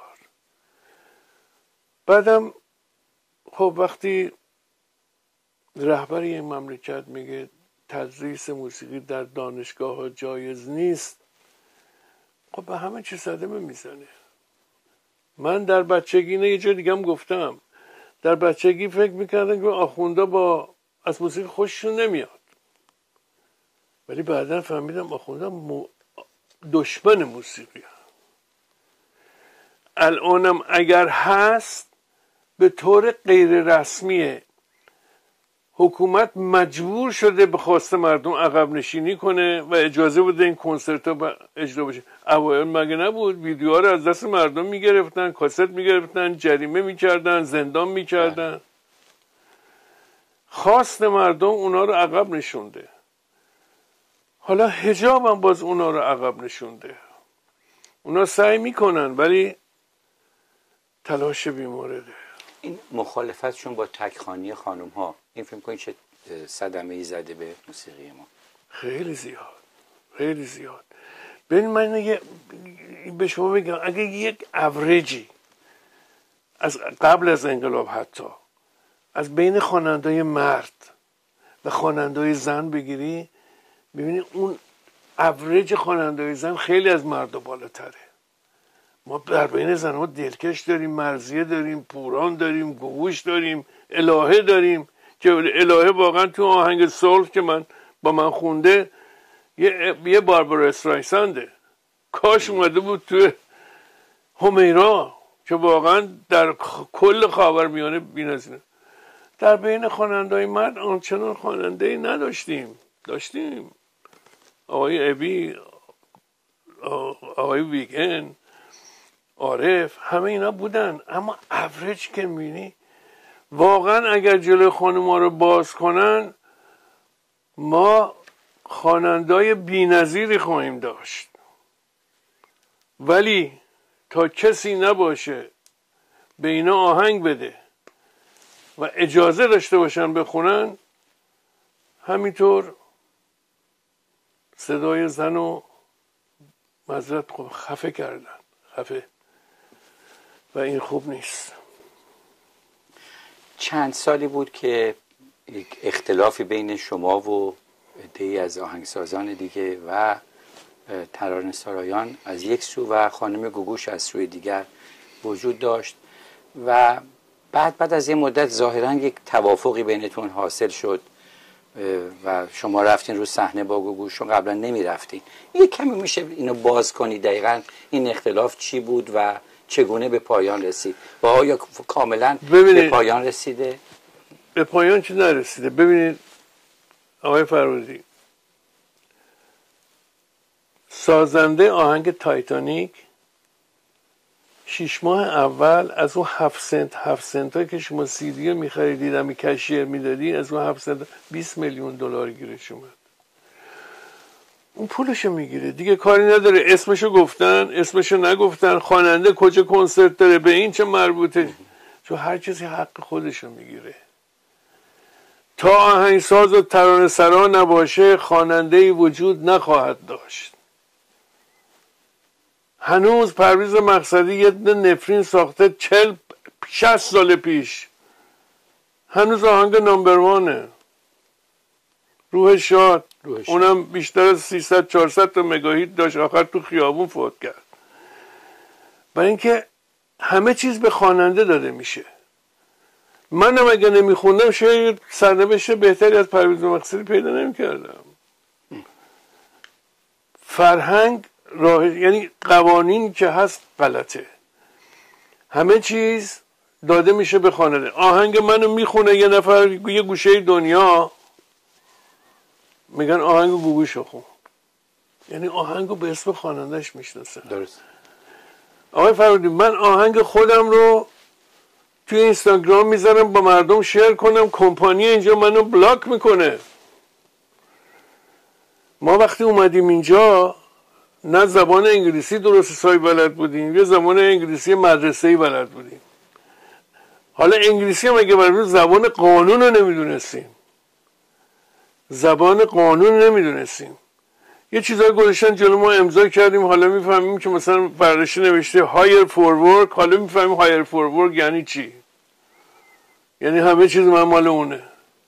بعدم خب وقتی رهبر این مملکت میگه تدریس موسیقی در دانشگاه ها جایز نیست، خب به همه چی صدمه میزنه. من در بچگی نه یه جا دیگه هم گفتم، در بچگی فکر میکردن که آخوندا با از موسیقی خوششون نمیاد، ولی بعدا فهمیدم آخوندا مو... دشمن موسیقی هم. الانم اگر هست به طور غیر رسمیه حکومت مجبور شده به خواست مردم عقب نشینی کنه و اجازه بده این کنسرت ها اجرا بشه. اوایل مگه نبود ویدیوها رو از دست مردم میگرفتن، کاست میگرفتن، جریمه میکردن، زندان میکردن. خواست مردم اونا رو عقب نشونده. حالا حجاب هم باز اونا رو عقب نشونده. اونا سعی میکنن ولی تلاش بیمورده. این مخالفتشون با تکخوانی خانم ها این فکر کنید چه صدمه ای زده به موسیقی ما؟ خیلی زیاد، خیلی زیاد. ببین من یه به شما بگم اگه یک اوریجی از قبل از انقلاب حتی از بین خواننده‌های مرد و خواننده‌های زن بگیری، ببینی اون اوریج خواننده‌های زن خیلی از مرد بالاتره. ما در بین زنها دلکش داریم، مرضیه داریم، پوران داریم، گوش داریم، الهه داریم که الهه واقعا تو آهنگ سولف که من با من خونده یه, یه باربارا استرایسنده. کاش اومده بود تو همیرا که واقعا در کل خاورمیانه بی‌نظیره. در بین خواننده‌های مرد آنچنان خواننده‌ای نداشتیم. داشتیم آقای ابی، آقای ویگن، عارف، همه اینا بودن. اما اوریج که میبینی واقعا اگر جلوی خانوما رو باز کنن ما خواننده‌های بی‌نظیری خواهیم داشت، ولی تا کسی نباشه به اینا آهنگ بده و اجازه داشته باشن بخونن، همینطور صدای زن رو معذرت خوب خفه کردن، خفه، و این خوب نیست. چند سالی بود که یک اختلافی بین شما و عده‌ای از آهنگسازان دیگه و ترانه‌سرایان از یک سو و خانم گوگوش از سوی دیگر وجود داشت و بعد بعد از یه مدت ظاهراً یک توافقی بینتون حاصل شد و شما رفتین رو صحنه با گوگوش، چون قبلا نمی رفتین. یک کمی میشه اینو باز کنی دقیقاً این اختلاف چی بود و چگونه به پایان رسید و آیا کاملا به پایان رسیده؟ به پایان چی نرسیده. ببینید آقای فرودی، سازنده آهنگ تایتانیک شیش ماه اول از اون هفت سنت هفت سنت هایی که شما سیدی میخریدید همی کشیر میدادید، از اون هفت سنت بیست میلیون دلار گیرش اومد. اون پولشو میگیره دیگه، کاری نداره اسمشو گفتن اسمشو نگفتن، خواننده کجا کنسرت داره، به این چه مربوطه، چون هر کسی حق خودشو میگیره. تا آهنگساز و ترانه‌سرا نباشه خواننده‌ای وجود نخواهد داشت. هنوز پرویز مقصدی یه نفرین ساخته چل شصت سال پیش، هنوز آهنگ نمبر وانه. روح شاد روح شاد. اونم بیشتر از سیصد چهارصد تا مگاهیت داشت، آخر تو خیابون فوت کرد. برای اینکه همه چیز به خواننده داده میشه. منم اگه نمیخوندم شاید سرنوشت بهتری از پرویز مقصدی پیدا نمیکردم. فرهنگ راه، یعنی قوانین که هست غلطه، همه چیز داده میشه به خواننده. آهنگ منو میخونه یه نفر یه گوشه دنیا، میگن آهنگ گوگوشو خون، یعنی آهنگو به اسم خوانندهش میشناسه. درست. آقای فرودی، من آهنگ خودم رو توی اینستاگرام میذارم با مردم شیر کنم، کمپانی اینجا منو بلاک میکنه. ما وقتی اومدیم اینجا نه زبان انگلیسی درست حسابی بلد بودیم، یه زبان انگلیسی مدرسه‌ای بلد بودیم. حالا انگلیسی هم اگه بلد زبان قانون رو نمیدونستیم، زبان قانون نمیدونستیم. یه چیزایی گذاشتن جلو ما امضا کردیم، حالا میفهمیم که مثلا برداشته نوشته هایر فور ورک، حالا میفهمیم هایر فور ورک یعنی چی، یعنی همه چیز من مال اونه.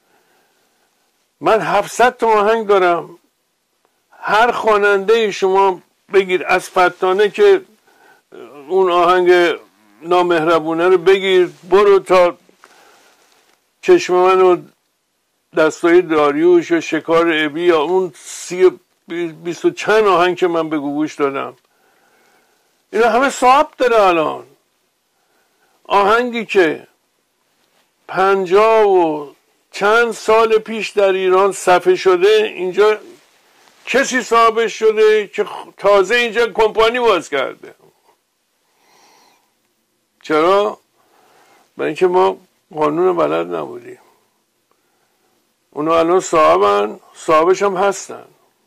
من هفتصد تا آهنگ دارم، هر خواننده شما بگیر از فتانه که اون آهنگ نامهربونه رو بگیر برو تا چشم من و دستای داریوش و شکار ابی یا اون سی بیست و چند آهنگ که من به گوگوش دادم، اینا همه صاحب داره. الان آهنگی که پنجاه و چند سال پیش در ایران صفحه شده، اینجا کسی صاحبش شده که تازه اینجا کمپانی باز کرده. چرا؟ برای اینکه ما قانون بلد نبودیم. اونا الان صاحبن، صاحبش هم هستن.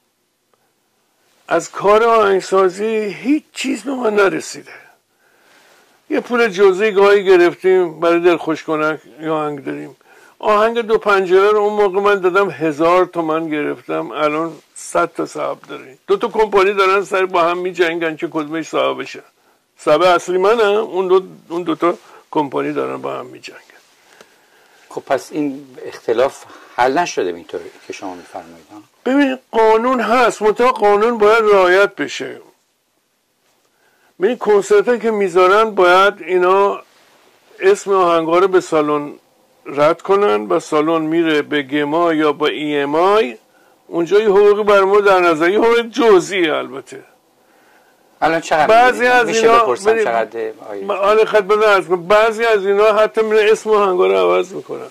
از کار آهنگسازی هیچ چیز به من نرسیده. یه پول جزئی گاهی گرفتیم برای دلخوش کنک یا آهنگ داریم. آهنگ دو پنجره رو اون موقع من دادم هزار تومن گرفتم، الان صد تا صاحب داریم. دو تا کمپانی دارن سر با هم می جنگن که کدومش صاحب بشه. صاحب اصلی منم، اون دو اون دو تا کمپانی دارن با هم می جنگن. خب پس این اختلاف حل نشده اینطوری که شما میفرمایید؟ ببین قانون هست، منتها قانون باید رعایت بشه. ببین کنسرت که میذارن باید اینا اسم آهنگا رو به سالن رد کنن و سالن میره به گما یا با ای ام آی، اونجا یه حقوقی بر ما در نظر، یه حقوق جزئی البته. الان چقدر بعضی از اینا بپرسم چقدر آره خدمت عرض کنم، بعضی از اینا حتی میره اسم آهنگا رو عوض میکنن.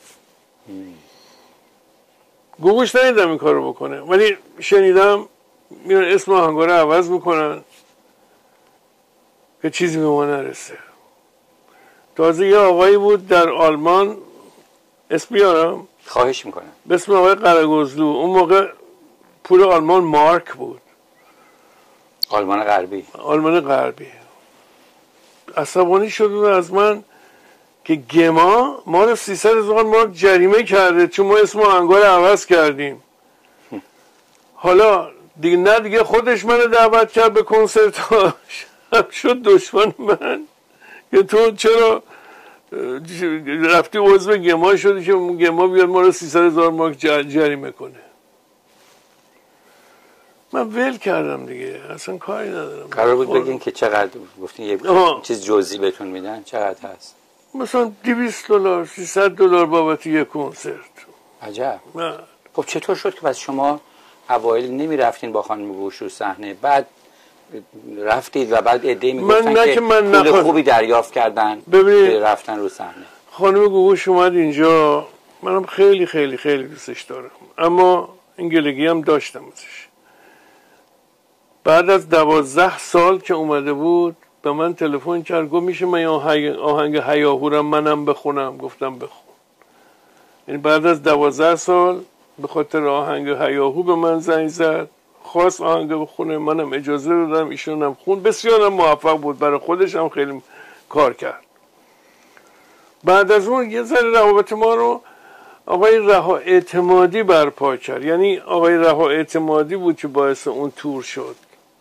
گوگوش ندیدم این کارو بکنه، ولی شنیدم میرن اسم آهنگا رو عوض میکنن که چیزی به ما نرسه. تازه یه آقایی بود در آلمان، اسم بیارم؟ خواهش میکنم. به اسم آقای قرگزلو. اون موقع پول آلمان مارک بود، آلمان غربی. آلمان غربی. عصبانی شد از من که گما ما رو سیصد هزار مارک جریمه کرده چون ما اسم آهنگا رو عوض کردیم. حالا دیگه نه دیگه خودش منو دعوت کرد به کنسرتاش، شد دشمن من که تو چرا رفتی عضو گما شدی که گما بیاد ما رو سیصد هزار مارک جریمه کنه. من ول کردم دیگه، اصلا کاری ندارم. قرار بود بگین که چقدر گفتین یه چیز جزئی بهتون میدن، چقدر هست؟ مثلا دویست دلار سیصد دلار بابت یک کنسرت. عجب. نه. خب چطور شد که بس شما اوایل نمی رفتین با خانم گوش رو صحنه، بعد رفتید و بعد عده‌ای میگفتن که, که من پول نخوا... خوبی دریافت کردن ببینید رفتن رو صحنه؟ خانم گوش اومد اینجا، منم خیلی خیلی خیلی دوستش دارم، اما این گلگی هم داشتم ازش. بعد از دوازده سال که اومده بود به من تلفن کرد، گفت میشه من آهنگ آهنگ هیاهورم منم بخونم؟ گفتم بخون. یعنی بعد از دوازده سال به خاطر آهنگ هیاهو به من زنگ زد، خواست آهنگ بخونه، منم اجازه دادم، ایشون هم خون. بسیار موفق بود، برای خودش هم خیلی کار کرد. بعد از اون یه ذره روابط ما رو آقای رها اعتمادی برپا کرد. یعنی آقای رها اعتمادی بود که باعث اون تور شد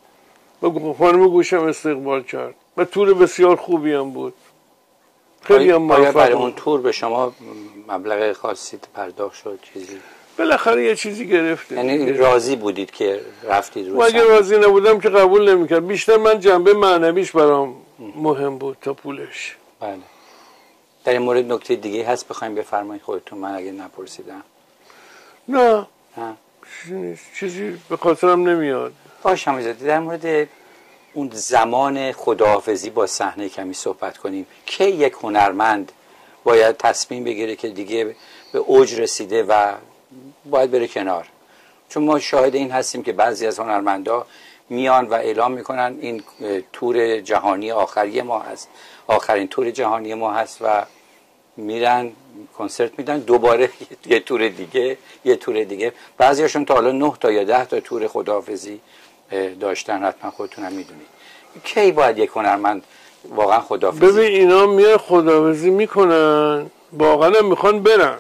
و خانم گوشم استقبال کرد و تور بسیار خوبی هم بود، خیلی هم موفق بود. برای اون تور به شما مبلغ خاصی پرداخت شد؟ چیزی بالاخره یه چیزی گرفتید؟ یعنی راضی بودید که رفتید رو؟ و اگه راضی نبودم که قبول نمیکرد. بیشتر من جنبه معنویش برام مهم بود تا پولش. بله. در این مورد نکته دیگه هست بخوایم بفرمایید خودتون، من اگه نپرسیدم؟ نه چیزی, چیزی به خاطرم نمیاد. باشه امیرزاده، در مورد اون زمان خداحافظی با صحنه کمی صحبت کنیم. که یک هنرمند باید تصمیم بگیره که دیگه به اوج رسیده و باید بره کنار؟ چون ما شاهد این هستیم که بعضی از هنرمندا میان و اعلام میکنن این تور جهانی آخری ما هست، آخرین تور جهانی ما هست، و میرن کنسرت میدن، دوباره یه تور دیگه یه تور دیگه. بعضیاشون تا حالا نه تا یا ده تا تور خداحافظی داشتن، حتما خودتون هم میدونید. کی باید یک هنرمند واقعا خداحافظی؟ ببین اینا میان خداحافظی میکنن، واقعا هم میخوان برن،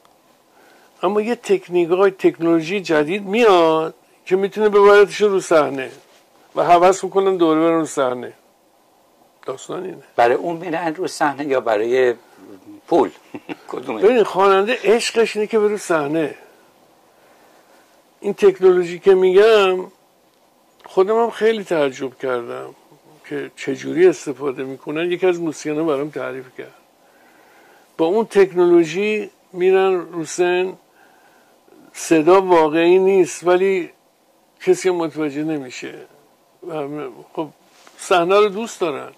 اما یه تکنیک های تکنولوژی جدید میاد که میتونه ببردشون رو صحنه و هوس میکنن دوره برن رو صحنه. داستان اینه. برای اون میرن رو صحنه یا برای پول؟ کدومه؟ ببین خواننده عشقش اینه که بره صحنه. این تکنولوژی که میگم خودم هم خیلی تعجب کردم که چجوری استفاده میکنن. یکی از موسیقینا برام تعریف کرد، با اون تکنولوژی میرن رو صحنه، صدا واقعی نیست ولی کسی متوجه نمیشه. خب صحنه رو دوست دارن.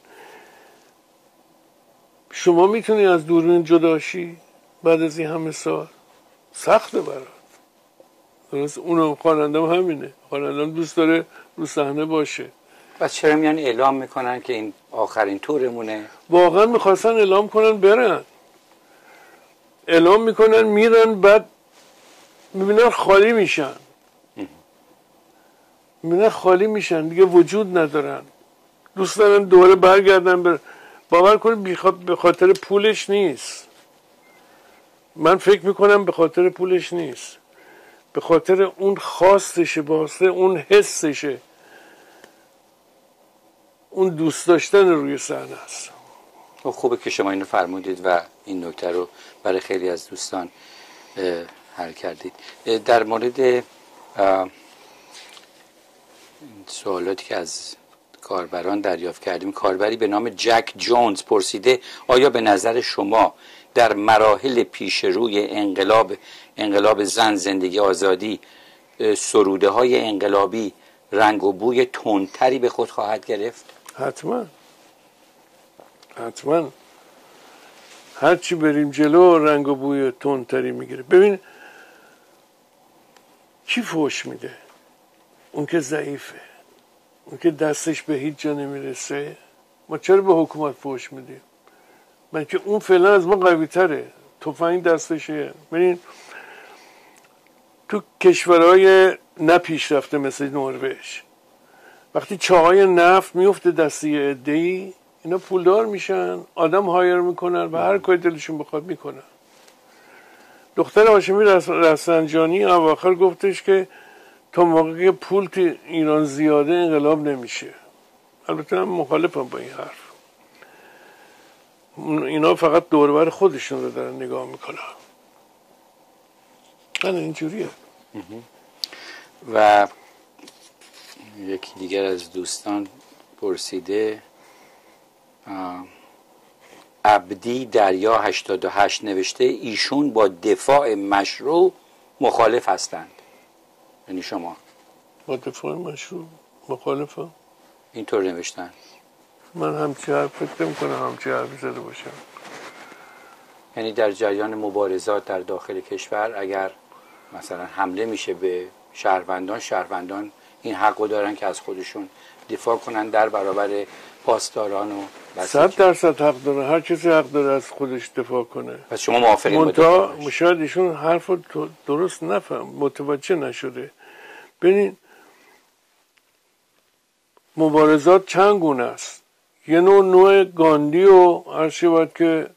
شما میتونی از دوربین جدا شی بعد از این همه سال؟ سخته برات. درست اونم خوانندم همینه، خوانندم دوست داره رو صحنه باشه. بس چرا میان اعلام میکنن که این آخرین تورمونه؟ واقعا میخواستن اعلام کنن برن، اعلام میکنن میرن، بعد میبینن خالی میشن، میبینن خالی میشن دیگه وجود ندارن، دوست دارن دوره برگردن بر... باور کنید به خاطر پولش نیست. من فکر میکنم به خاطر پولش نیست، به خاطر اون خواستشه، باسته اون حسشه، اون دوست داشتن روی صحنه است. خوبه که شما اینو فرمودید و این نکته رو برای خیلی از دوستان حل کردید. در مورد سوالاتی که از کاربران دریافت کردیم، کاربری به نام جک جونز پرسیده آیا به نظر شما در مراحل پیش روی انقلاب انقلاب زن، زندگی، آزادی، سروده های انقلابی رنگ و بوی تندتری به خود خواهد گرفت؟ حتما حتما هرچی بریم جلو رنگ و بوی تندتری میگیره. ببین کی فوش میده؟ اون که ضعیفه، اون که دستش به هیچ جا نمیرسه، ما چرا به حکومت فحش میدیم؟ من که اون فعلا از ما قوی تره، تفنگ دستشه. ببین تو کشورهای نپیشرفته مثل نروژ وقتی چاهای نفت میفته دست یه عده‌ای، اینا پولدار میشن، آدم هایر میکنن و هر کاری دلشون بخواد میکنن. دختر هاشمی رفسنجانی اواخر گفتش که تا موقعی که پول تو ایران زیاده انقلاب نمیشه. البته من مخالفم با این حرف. اینا فقط دوربر خودشون رو دارن نگاه میکنن. من اینجوریه. و یکی دیگر از دوستان پرسیده، عبدی دریا هشتاد و هشت نوشته ایشون با دفاع مشروع مخالف هستند. یعنی شما با دفاع مشروع مخالفم؟ اینطور نوشتن. من همچی حرف فکر نمی کنم همچی حرفی زده باشم. یعنی در جریان مبارزات در داخل کشور اگر مثلا حمله میشه به شهروندان، شهروندان این حقو دارن که از خودشون دفاع کنن در برابر پاسداران و صد درصد حق داره. هر کسی حق داره از خودش دفاع کنه. پس شما موافقین؟ منتها شاید ایشون حرف درست نفهم، متوجه نشده. ببین مبارزات چند گونه است. یه نوع نوع گاندی و هر چی باید که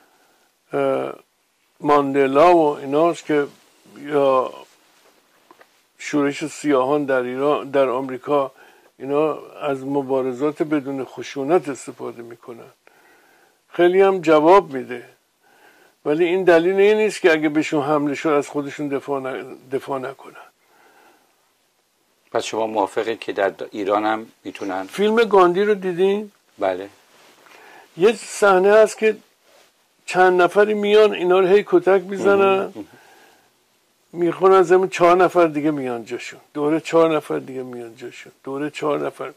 ماندلا و ایناست که یا شورش سیاهان در ایران در آمریکا، اینا از مبارزات بدون خشونت استفاده میکنن. خیلی هم جواب میده، ولی این دلیل این نیست که اگه بهشون حمله شد از خودشون دفاع, ن... دفاع نکنن. پس شما موافقید که در ایران هم میتونن؟ فیلم گاندی رو دیدین؟ بله. یه صحنه هست که چند نفری میان اینا رو هی کتک میزنن، میخونن زمین، چهار نفر دیگه میان جاشون، دوره چهار نفر دیگه میان جاشون، دوره چهار نفر.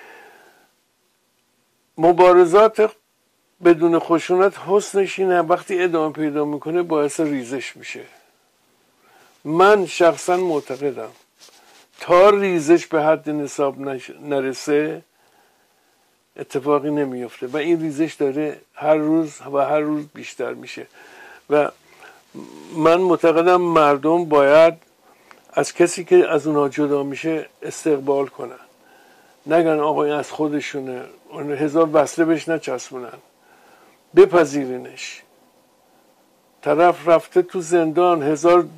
مبارزات بدون خشونت حسنش اینه وقتی ادامه پیدا میکنه باعث ریزش میشه. من شخصا معتقدم تا ریزش به حد نصاب نرسه اتفاقی نمیفته و این ریزش داره هر روز و هر روز بیشتر میشه و من معتقدم مردم باید از کسی که از اونها جدا میشه استقبال کنن، نگن آقا این از خودشونه، هزار وصله بهش نچسبونن، بپذیرینش. طرف رفته تو زندان، هزار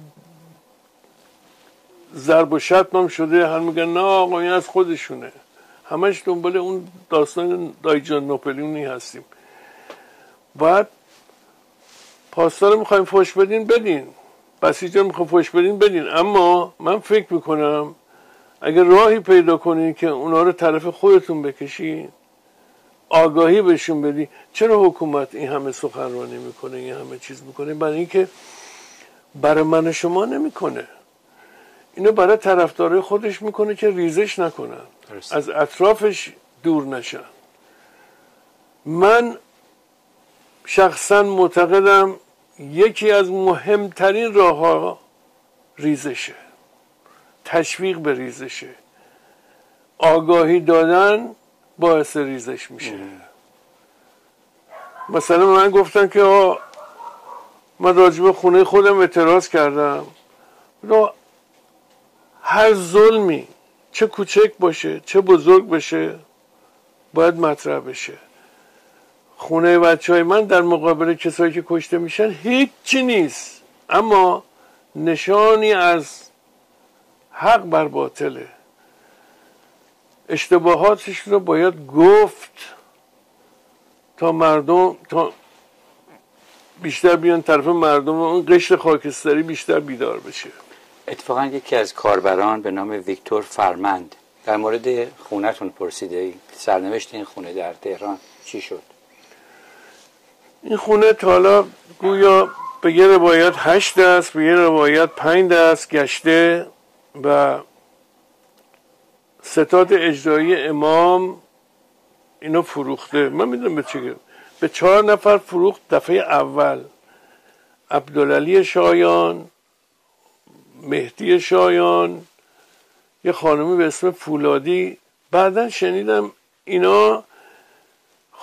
ضرب و شتم شده، هم میگن نه آقا این از خودشونه. همش دنبال اون داستان دایی جان ناپلیونی هستیم. باید پاسدار رو میخوایم فحش بدین بدین، بسیجا میخوایم فحش بدین بدین، اما من فکر میکنم اگر راهی پیدا کنین که اونا رو طرف خودتون بکشین، آگاهی بهشون بدی. چرا حکومت این همه سخنرانی میکنه، این همه چیز میکنه؟ برای اینکه برای من و شما نمیکنه، اینو برای طرفدارای خودش میکنه که ریزش نکنن، از اطرافش دور نشن. من شخصا معتقدم یکی از مهمترین راه ها ریزشه، تشویق به ریزشه، آگاهی دادن باعث ریزش میشه. ام. مثلا من گفتن که آه من راجب خونه خودم اعتراض کردم، هر ظلمی چه کوچک باشه چه بزرگ بشه باید مطرح بشه. خونه بچه های من در مقابل کسایی که کشته میشن هیچی نیست، اما نشانی از حق بر باطله. اشتباهاتش رو باید گفت تا مردم تا بیشتر بیان طرف مردم و اون قشر خاکستری بیشتر بیدار بشه. اتفاقا یکی از کاربران به نام ویکتور فرمند در مورد خونه‌تون پرسیده، سرنوشت این خونه در تهران چی شد؟ این خونه تا حالا گویا به یه روایت هشت دست، به یه روایت پنج دست گشته و ستاد اجرایی امام اینو فروخته. من میدونم به چه به چهار نفر فروخت. دفعه اول عبدالعلی شایان، مهدی شایان، یه خانمی به اسم فولادی. بعدن شنیدم اینا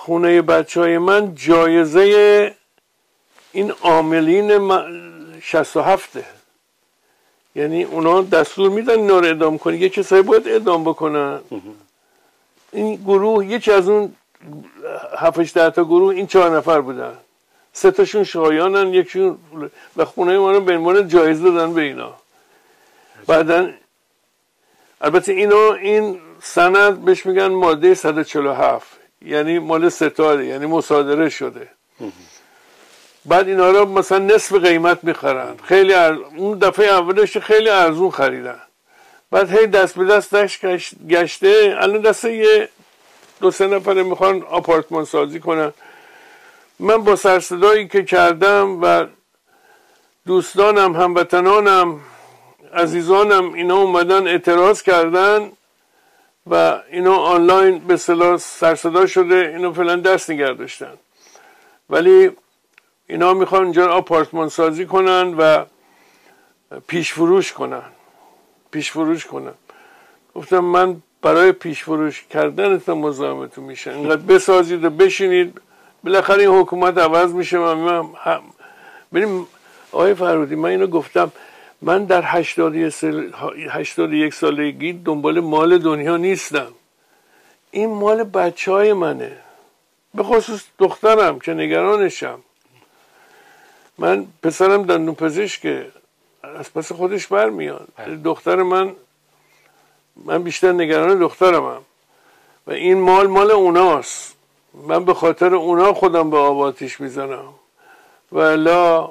خونه بچه های من جایزه این عاملین شصت و هفته، یعنی اونا دستور میدن اینا رو اعدام کنی، یه کسایی باید اعدام بکنن. این گروه یکی از اون هفتش ده تا گروه این چهار نفر بودن، سه تاشون شایانن، یکیشون و خونه ما رو به عنوان جایزه دادن به اینا. بعدن البته اینو این سند بهش میگن ماده صد و چهل و هفت، یعنی مال ستاره، یعنی مصادره شده. بعد اینا رو مثلا نصف قیمت میخرن، خیلی ارز... اون دفعه اولش خیلی ارزون خریدن، بعد هی دست به دست گشته، الان دست یه دو سه نفره میخوان آپارتمان سازی کنن. من با سرصدایی که کردم و دوستانم، هموطنانم، عزیزانم اینا اومدن اعتراض کردن و اینا آنلاین به اصطلاح سرصدا شده، اینا فعلا دست نگه داشتن، ولی اینا میخوان اینجا آپارتمان سازی کنن و پیش فروش کنن پیش فروش کنن. گفتم من برای پیش فروش کردن مزاحمتون میشه، اینقدر بسازید و بشینید، بالاخره این حکومت عوض میشه. من هم ببین آقای فرودی، من اینو گفتم، من در هشتاد و یک سالگی دنبال مال دنیا نیستم، این مال بچه های منه، به خصوص دخترم که نگرانشم. من پسرم دندون پزشکه، از پس خودش برمیاد. دختر من من بیشتر نگران دخترمم و این مال مال اوناست. من به خاطر اونا خودم به آب آتیش میزنم و الا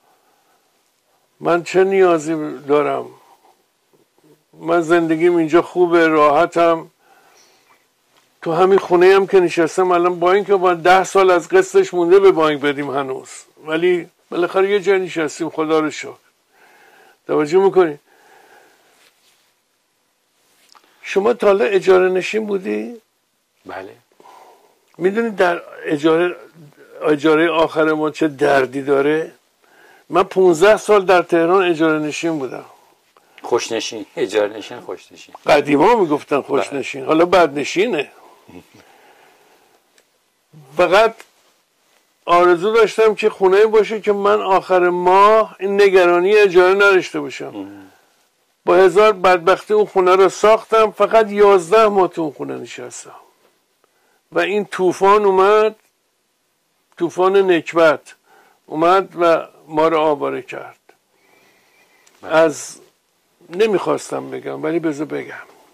من چه نیازی دارم؟ من زندگیم اینجا خوبه، راحتم، تو همین خونه هم که نشستم الان، با اینکه با ده سال از قسطش مونده به بانک بدیم هنوز، ولی بالاخره یه جای نشستیم، خدا رو شکر. توجه میکنی؟ شما تا حالا اجاره نشین بودی؟ بله. میدونی در اجاره اجاره آخر ما چه دردی داره؟ من پونزده سال در تهران اجاره نشین بودم. خوشنشین، اجاره نشین، خوشنشین. قدیما میگفتن خوشنشین، حالا بدنشینه. فقط آرزو داشتم که خونه باشه که من آخر ماه این نگرانی اجاره نداشته باشم. با هزار بدبختی اون خونه رو ساختم، فقط یازده ماه تو اون خونه نشستم و این طوفان اومد، طوفان نکبت اومد و ما رو آواره کرد. از نمیخواستم بگم ولی بذار بگم،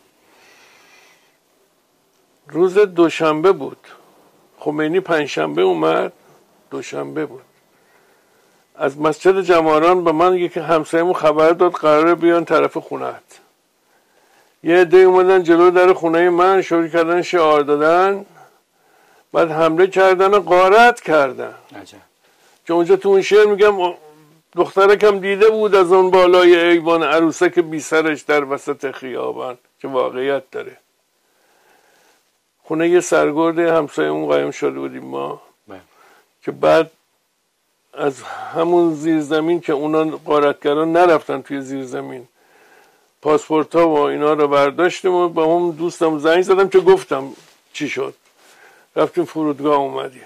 روز دوشنبه بود، خمینی پنجشنبه اومد، دوشنبه بود، از مسجد جماران به من یکی همسایه‌مون خبر داد قراره بیان طرف خونه‌ات. یه عده اومدن جلو در خونه من، شروع کردن شعار دادن، بعد حمله کردن و غارت کردن. عجب. که اونجا تو اون شعر میگم دخترکم دیده بود از اون بالای ایوان، عروسک بی سرش در وسط خیابان، که واقعیت داره. خونه یه سرگرد همسایه‌مون قایم شده بودیم ما، بله. که بعد از همون زیرزمین که اونا غارتگران نرفتن توی زیرزمین، پاسپورت ها و اینا رو برداشتیم و با هم دوستم زنگ زدم که گفتم چی شد، رفتیم فرودگاه اومدیم.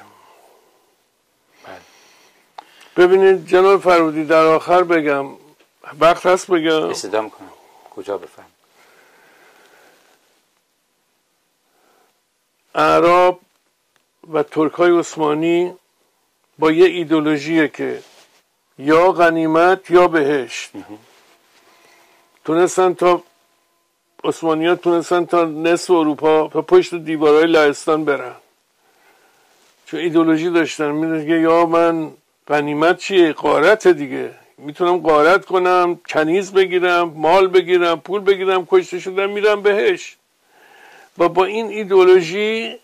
ببینید جناب فرودی، در آخر بگم، وقت هست بگم؟ استدام کنم کجا بفهم؟ اعراب و ترکای عثمانی با یه ایدئولوژیه که یا غنیمت یا بهشت، تونستن تا عثمانی ها تونستن تا نصف اروپا تا پشت دیوارهای لهستان برن، چون ایدئولوژی داشتن. میگه یا من غنیمت چیه؟ غارت دیگه، میتونم غارت کنم، کنیز بگیرم، مال بگیرم، پول بگیرم، کشته شدم میرم بهش. و با این ایدئولوژی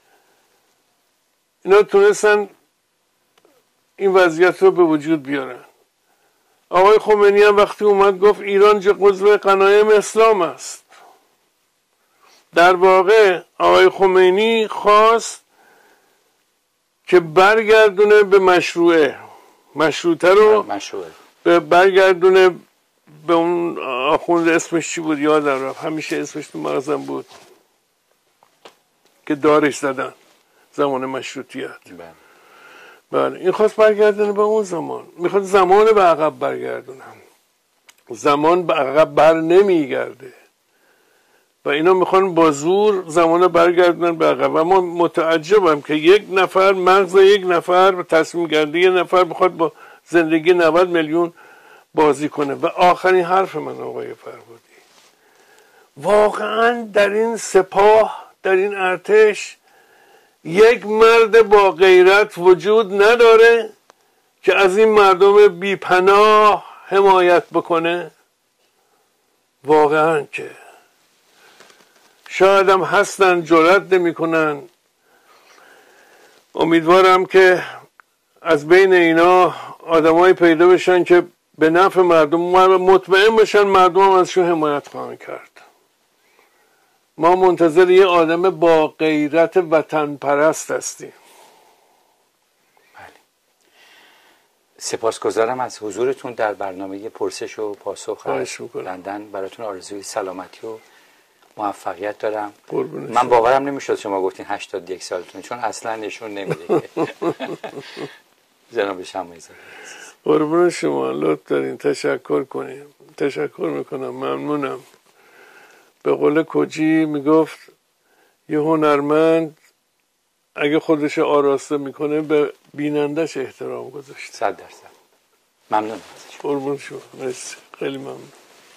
اینا تونستن این وضعیت رو به وجود بیارن. آقای خمینی هم وقتی اومد گفت ایران جزو غنایم اسلام است. در واقع آقای خمینی خواست که برگردونه به مشروعه، مشروطه رو مشروعه. به برگردونه به اون آخوند، اسمش چی بود یادم رفت، همیشه اسمش تو مغزم بود که دارش زدن، زمان مشروطیت. بله این خواست برگردونه به اون زمان، میخواد زمان به عقب برگردونم. زمان به عقب بر نمیگرده و اینا میخوان با زور زمان برگردونن به عقب. و ما متعجبم که یک نفر، مغز یک نفر، تصمیم گیری یک نفر بخواد با زندگی نود میلیون بازی کنه. و آخرین حرف من آقای فرهودی، واقعا در این سپاه، در این ارتش یک مرد با غیرت وجود نداره که از این مردم بی پناه حمایت بکنه؟ واقعا که شاید هم هستن، جرأت نمیکنن. امیدوارم که از بین اینا آدمایی پیدا بشن که به نفع مردم، مطمئن بشن مردم هم ازشون حمایت خواهند کرد. ما منتظر یه آدم با غیرت وطن پرست هستیم. بله. سپاسگزارم از حضورتون در برنامه پرسش و پاسخ از لندن. براتون آرزوی سلامتی و موفقیت دارم. من باورم نمیشد شما گفتین هشتاد و یک سالتونه، چون اصلا نشون نمیده که جناب شماعی‌زاده. قربون شما، لطف دارین، تشکر کنیم. تشکر میکنم، ممنونم. به قول کجی میگفت یه هنرمند اگه خودش آراسته میکنه به بینندش احترام گذاشته. صد درصد. ممنون. قربون شما، مرسی، خیلی ممنون.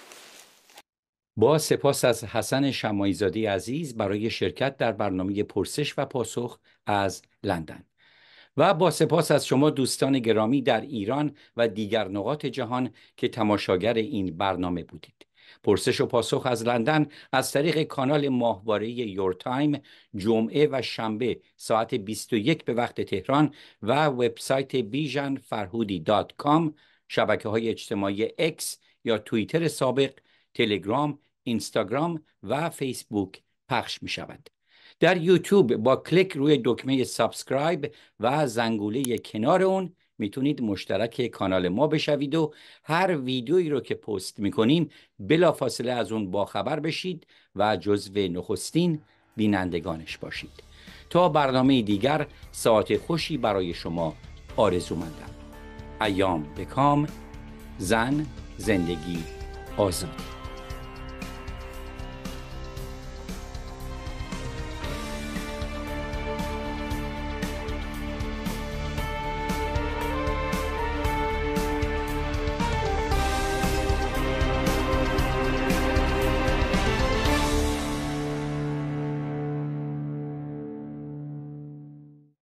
با سپاس از حسن شماعی‌زاده عزیز برای شرکت در برنامه پرسش و پاسخ از لندن، و با سپاس از شما دوستان گرامی در ایران و دیگر نقاط جهان که تماشاگر این برنامه بودید. پرسش و پاسخ از لندن از طریق کانال ماهواره یور تایم جمعه و شنبه ساعت بیست و یک به وقت تهران و وبسایت بیژن فرهودی دات کام، شبکه‌های اجتماعی اکس یا توییتر سابق، تلگرام، اینستاگرام و فیسبوک پخش می شود. در یوتیوب با کلیک روی دکمه سابسکرایب و زنگوله کنار اون میتونید مشترک کانال ما بشوید و هر ویدیویی رو که پست میکنیم بلافاصله از اون باخبر بشید و جزو نخستین بینندگانش باشید. تا برنامه دیگر ساعت خوشی برای شما آرزومندم. ایام بکام. زن، زندگی، آزادی.